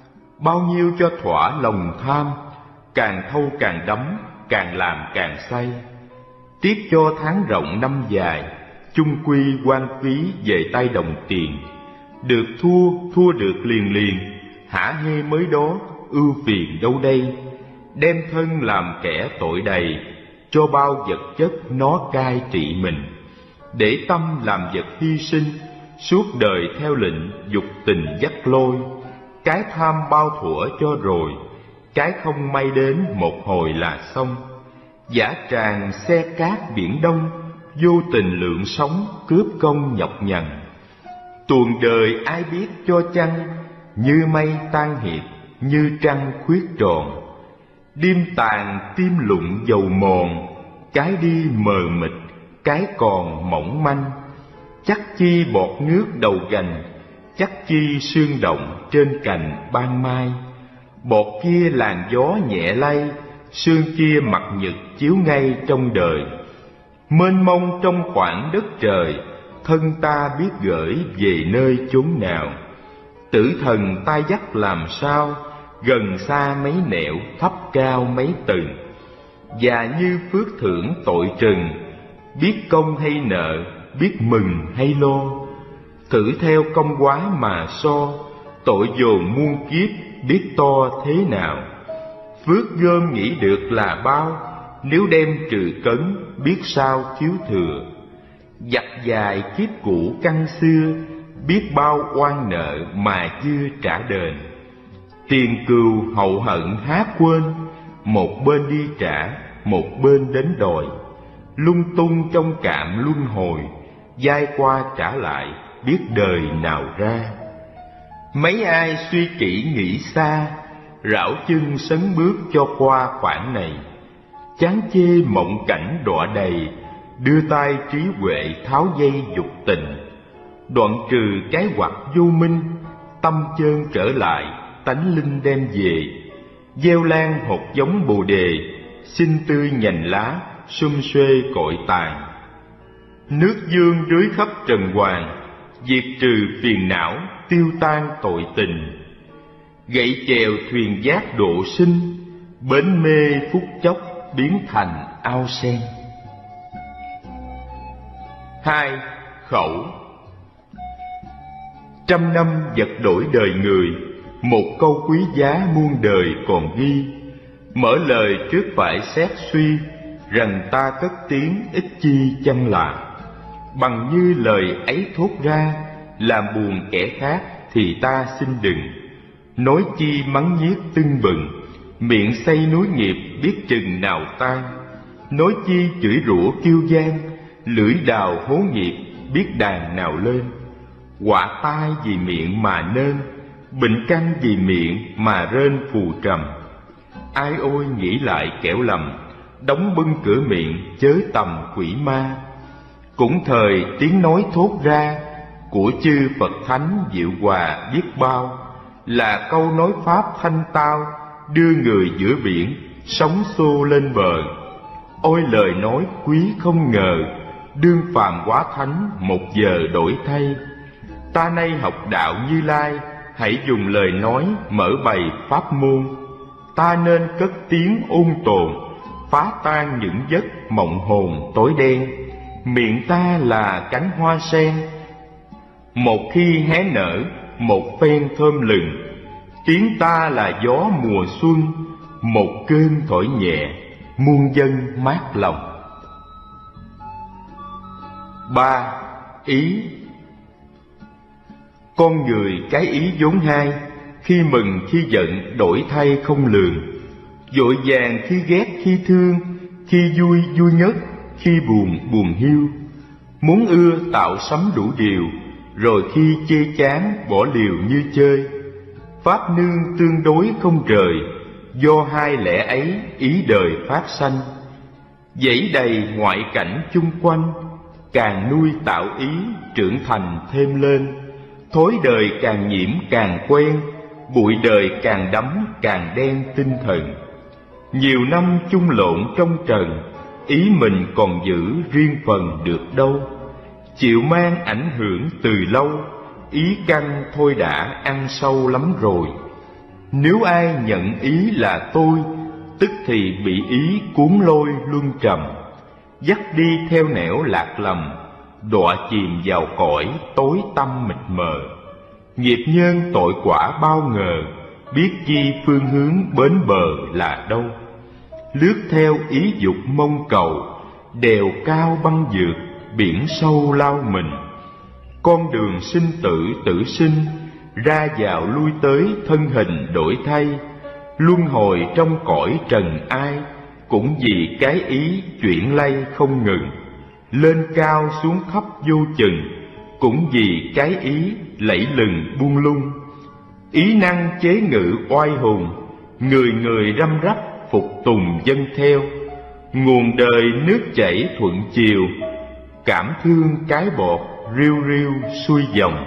Bao nhiêu cho thỏa lòng tham, càng thâu càng đắm, càng làm càng say. Tiếc cho tháng rộng năm dài, chung quy quan phí về tay đồng tiền. Được thua, thua được liền liền, hả hê mới đó, ưu phiền đâu đây. Đem thân làm kẻ tội đầy, cho bao vật chất nó cai trị mình. Để tâm làm vật hy sinh, suốt đời theo lệnh dục tình dắt lôi. Cái tham bao thuở cho rồi, cái không may đến một hồi là xong. Dã tràng xe cát biển đông, vô tình lượng sống cướp công nhọc nhằn. Tuồng đời ai biết cho chăng, như mây tan hiệp, như trăng khuyết tròn. Đêm tàn tim lụng dầu mòn, cái đi mờ mịt, cái còn mỏng manh. Chắc chi bọt nước đầu gành, chắc chi sương động trên cành ban mai. Bọt kia làn gió nhẹ lay, sương kia mặt nhật chiếu ngay trong đời. Mênh mông trong khoảng đất trời, thân ta biết gửi về nơi chốn nào. Tử thần ta dắt làm sao, gần xa mấy nẻo, thấp cao mấy tầng. Và như phước thưởng tội trừng, biết công hay nợ, biết mừng hay lo. Thử theo công quá mà so, tội dồn muôn kiếp biết to thế nào. Phước gom nghĩ được là bao, nếu đem trừ cấn biết sao thiếu thừa. Giặt dài kiếp cũ căn xưa, biết bao oan nợ mà chưa trả đền. Tiền cừu hậu hận há quên, một bên đi trả, một bên đến đòi. Lung tung trong cạm luân hồi, dai qua trả lại, biết đời nào ra. Mấy ai suy kỹ nghĩ xa, rảo chân sấn bước cho qua khoảng này. Chán chê mộng cảnh đọa đầy, đưa tay trí huệ tháo dây dục tình. Đoạn trừ cái hoặc vô minh, tâm chơn trở lại, tánh linh đem về. Gieo lan hột giống bồ đề, xinh tươi nhành lá, sum xuê cội tàn. Nước dương rưới khắp trần hoàng, diệt trừ phiền não, tiêu tan tội tình. Gậy chèo thuyền giác độ sinh, bến mê phút chốc biến thành ao sen. 2. Khẩu. Trăm năm vật đổi đời người, một câu quý giá muôn đời còn ghi. Mở lời trước phải xét suy, rằng ta cất tiếng ít chi chăng là. Bằng như lời ấy thốt ra, làm buồn kẻ khác thì ta xin đừng. Nói chi mắng nhiếc tưng bừng, miệng xây núi nghiệp biết chừng nào tan. Nói chi chửi rủa kiêu gian, lưỡi đào hố nghiệp biết đàn nào lên. Họa tai vì miệng mà nên, bệnh căn vì miệng mà rên phù trầm. Ai ôi nghĩ lại kẻo lầm, đóng bưng cửa miệng chớ tầm quỷ ma. Cũng thời tiếng nói thốt ra, của chư Phật Thánh diệu hòa biết bao. Là câu nói pháp thanh tao, đưa người giữa biển, sóng xô lên bờ. Ôi lời nói quý không ngờ, đương phàm hóa thánh một giờ đổi thay. Ta nay học đạo Như Lai, hãy dùng lời nói mở bày pháp môn. Ta nên cất tiếng ôn tồn, phá tan những giấc mộng hồn tối đen. Miệng ta là cánh hoa sen, một khi hé nở, một phen thơm lừng. Tiếng ta là gió mùa xuân, một cơn thổi nhẹ, muôn dân mát lòng. 3. Ý. Con người cái ý vốn hai, khi mừng khi giận đổi thay không lường. Vội vàng khi ghét khi thương, khi vui vui nhất, khi buồn buồn hiu. Muốn ưa tạo sắm đủ điều, rồi khi chê chán bỏ liều như chơi. Pháp nương tương đối không rời, do hai lẽ ấy ý đời phát sanh. Dãy đầy ngoại cảnh chung quanh, càng nuôi tạo ý trưởng thành thêm lên. Thối đời càng nhiễm càng quen, bụi đời càng đắm càng đen tinh thần. Nhiều năm chung lộn trong trần, ý mình còn giữ riêng phần được đâu. Chịu mang ảnh hưởng từ lâu, ý căn thôi đã ăn sâu lắm rồi. Nếu ai nhận ý là tôi, tức thì bị ý cuốn lôi luân trầm, dắt đi theo nẻo lạc lầm, đọa chìm vào cõi tối tăm mịt mờ. Nghiệp nhân tội quả bao ngờ, biết chi phương hướng bến bờ là đâu. Lướt theo ý dục mong cầu, đèo cao băng vượt, biển sâu lao mình. Con đường sinh tử tử sinh, ra vào lui tới thân hình đổi thay. Luân hồi trong cõi trần ai, cũng vì cái ý chuyển lay không ngừng. Lên cao xuống thấp vô chừng, cũng vì cái ý lẫy lừng buông lung. Ý năng chế ngự oai hùng, người người răm rắp phục tùng dân theo. Nguồn đời nước chảy thuận chiều, cảm thương cái bọt riu riu xuôi dòng.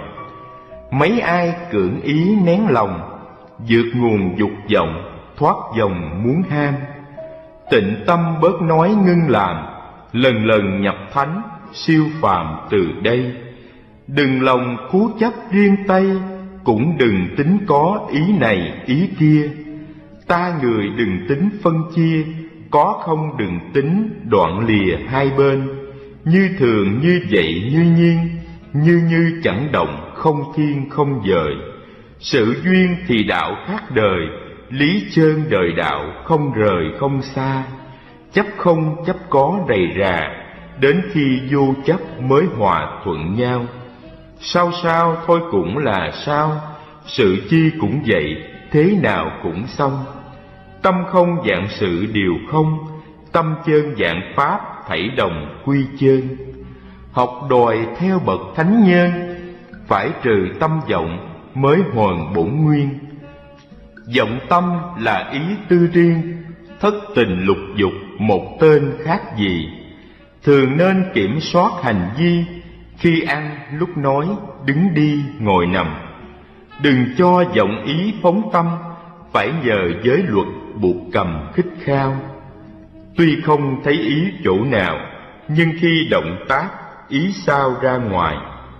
Mấy ai cưỡng ý nén lòng, vượt nguồn dục vọng, thoát dòng muốn ham. Tịnh tâm bớt nói ngưng làm, lần lần nhập thánh, siêu phàm từ đây. Đừng lòng cố chấp riêng tay, cũng đừng tính có ý này ý kia. Ta người đừng tính phân chia, có không đừng tính đoạn lìa hai bên. Như thường như vậy như nhiên, như chẳng động không thiên không dời. Sự duyên thì đạo khác đời, lý chơn đời đạo không rời không xa. Chấp không chấp có đầy rà, đến khi vô chấp mới hòa thuận nhau. Sao sao thôi cũng là sao, sự chi cũng vậy, thế nào cũng xong. Tâm không dạng sự điều không, tâm chơn dạng pháp thảy đồng quy chơn. Học đòi theo bậc thánh nhân, phải trừ tâm vọng mới hoàn bổn nguyên. Vọng tâm là ý tư riêng, thất tình lục dục một tên khác gì. Thường nên kiểm soát hành vi, khi ăn lúc nói, đứng đi ngồi nằm. Đừng cho vọng ý phóng tâm, phải nhờ giới luật buộc cầm khích khao. Tuy không thấy ý chỗ nào, nhưng khi động tác ý sao ra ngoài.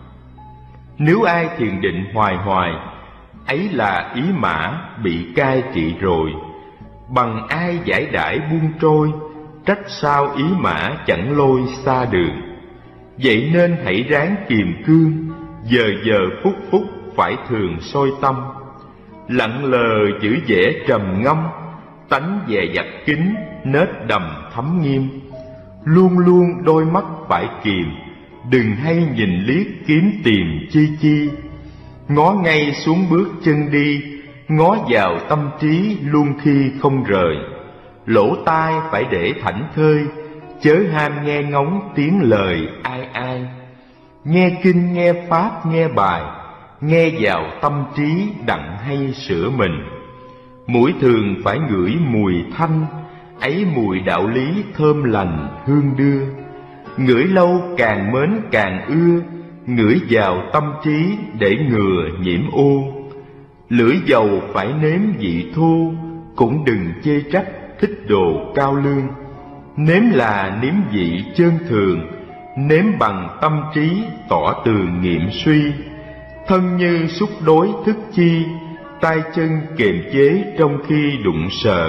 Nếu ai thiền định hoài hoài, ấy là ý mã bị cai trị rồi. Bằng ai giải đãi buông trôi, trách sao ý mã chẳng lôi xa đường. Vậy nên hãy ráng kiềm cương, giờ giờ phút phút phải thường soi tâm. Lặng lờ giữ vẻ trầm ngâm, tánh dè dặt kín, nết đầm thấm nghiêm. Luôn luôn đôi mắt phải kìm, đừng hay nhìn liếc kiếm tìm chi chi. Ngó ngay xuống bước chân đi, ngó vào tâm trí luôn khi không rời. Lỗ tai phải để thảnh thơi, chớ ham nghe ngóng tiếng lời ai ai. Nghe kinh nghe pháp nghe bài, nghe vào tâm trí đặng hay sửa mình. Mũi thường phải ngửi mùi thanh, ấy mùi đạo lý thơm lành hương đưa. Ngửi lâu càng mến càng ưa, ngửi vào tâm trí để ngừa nhiễm ô. Lưỡi dầu phải nếm vị thô, cũng đừng chê trách thích đồ cao lương. Nếm là nếm vị chơn thường, nếm bằng tâm trí tỏ tường nghiệm suy. Thân như xúc đối thức chi, tay chân kiềm chế trong khi đụng sờ.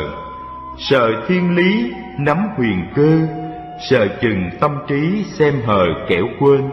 Sờ thiên lý nắm huyền cơ, sờ chừng tâm trí xem hờ kẻo quên.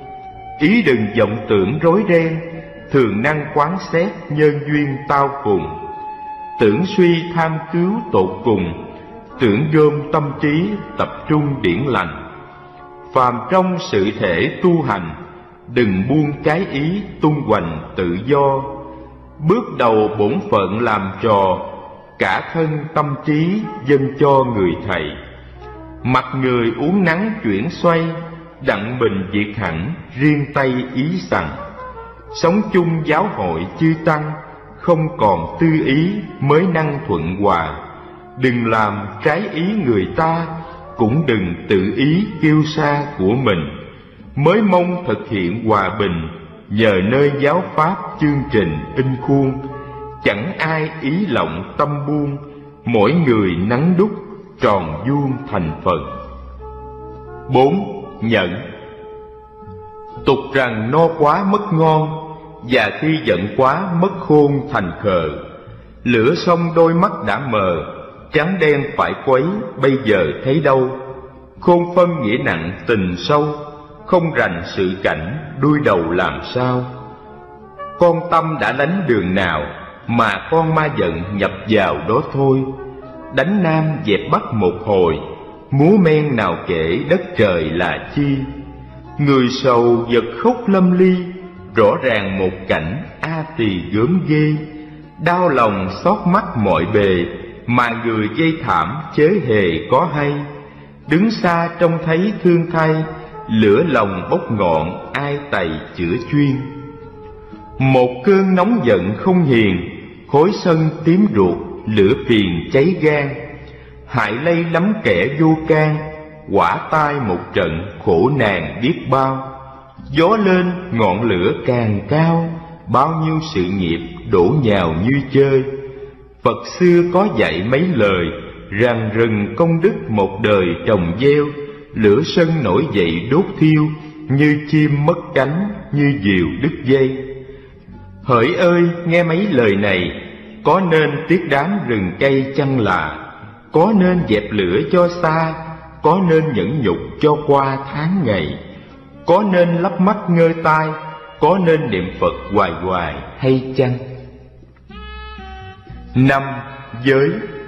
Ý đừng vọng tưởng rối ren, thường năng quán xét nhân duyên tao cùng. Tưởng suy tham cứu tột cùng, tưởng gom tâm trí tập trung điển lành. Phàm trong sự thể tu hành, đừng buông cái ý tung hoành tự do. Bước đầu bổn phận làm trò, cả thân tâm trí dâng cho người thầy. Mặt người uống nắng chuyển xoay, đặng bình diệt hẳn riêng tay ý sằng. Sống chung giáo hội chư tăng, không còn tư ý mới năng thuận hòa. Đừng làm trái ý người ta, cũng đừng tự ý kêu xa của mình. mới mong thực hiện hòa bình, nhờ nơi giáo pháp chương trình in khuôn. Chẳng ai ý lộng tâm buông, mỗi người nắng đúc tròn vuông thành phần. 4. Nhẫn. Tục rằng no quá mất ngon, và khi giận quá mất khôn thành khờ. Lửa xong đôi mắt đã mờ, trắng đen phải quấy bây giờ thấy đâu. Khôn phân nghĩa nặng tình sâu, không rành sự cảnh đuôi đầu làm sao. Con tâm đã đánh đường nào, mà con ma giận nhập vào đó thôi. Đánh Nam dẹp Bắc một hồi, múa men nào kể đất trời là chi. Người sầu giật khóc lâm ly, rõ ràng một cảnh a tỳ gớm ghê. Đau lòng xót mắt mọi bề, mà người dây thảm chớ hề có hay. Đứng xa trông thấy thương thay, lửa lòng bốc ngọn ai tày chữa chuyên. Một cơn nóng giận không hiền, khối sân tím ruột, lửa phiền cháy gan. Hại lây lắm kẻ vô can, quả tai một trận khổ nạn biết bao. Gió lên ngọn lửa càng cao, bao nhiêu sự nghiệp đổ nhào như chơi. Phật xưa có dạy mấy lời, rằng rừng công đức một đời trồng gieo. Lửa sân nổi dậy đốt thiêu, như chim mất cánh, như diều đứt dây. Hỡi ơi nghe mấy lời này, có nên tiếc đám rừng cây chăng là. Có nên dẹp lửa cho xa, có nên nhẫn nhục cho qua tháng ngày. Có nên lắp mắt ngơ tai, có nên niệm Phật hoài hoài hay chăng? 5. Giới.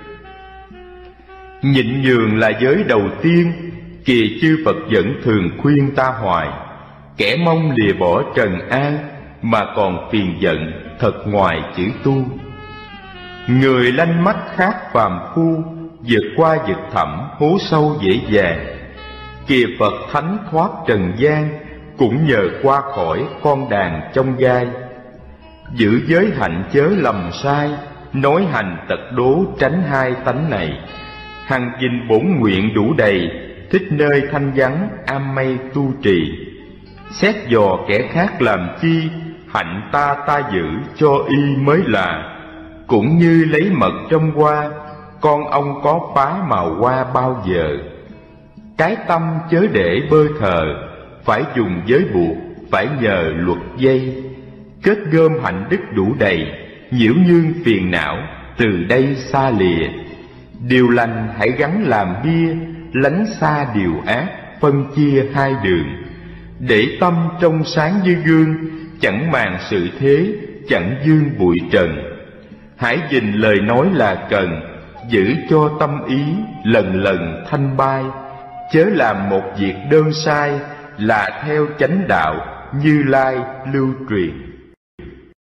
Nhịn nhường là giới đầu tiên, kìa chư Phật vẫn thường khuyên ta hoài. Kẻ mong lìa bỏ trần an, mà còn phiền giận thật ngoài chữ tu. Người lanh mắt khác phàm phu, vượt qua vực thẳm hố sâu dễ dàng. Kìa Phật thánh thoát trần gian, cũng nhờ qua khỏi con đàn trong gai. Giữ giới hạnh chớ lầm sai, nói hành tật đố tránh hai tánh này. Hằng gìn bổn nguyện đủ đầy, thích nơi thanh vắng am mây tu trì. Xét dò kẻ khác làm chi, hạnh ta giữ cho y mới là. Cũng như lấy mật trong hoa, con ông có phá màu hoa bao giờ. Cái tâm chớ để bơ thờ, phải dùng giới buộc, phải nhờ luật dây. Kết gom hạnh đức đủ đầy, nhiễu nhương phiền não, từ đây xa lìa. Điều lành hãy gắn làm bia, lánh xa điều ác, phân chia hai đường. Để tâm trong sáng như gương, chẳng màng sự thế, chẳng dương bụi trần. Hãy gìn lời nói là cần, giữ cho tâm ý lần lần thanh bay. Chớ làm một việc đơn sai, là theo chánh đạo Như Lai lưu truyền.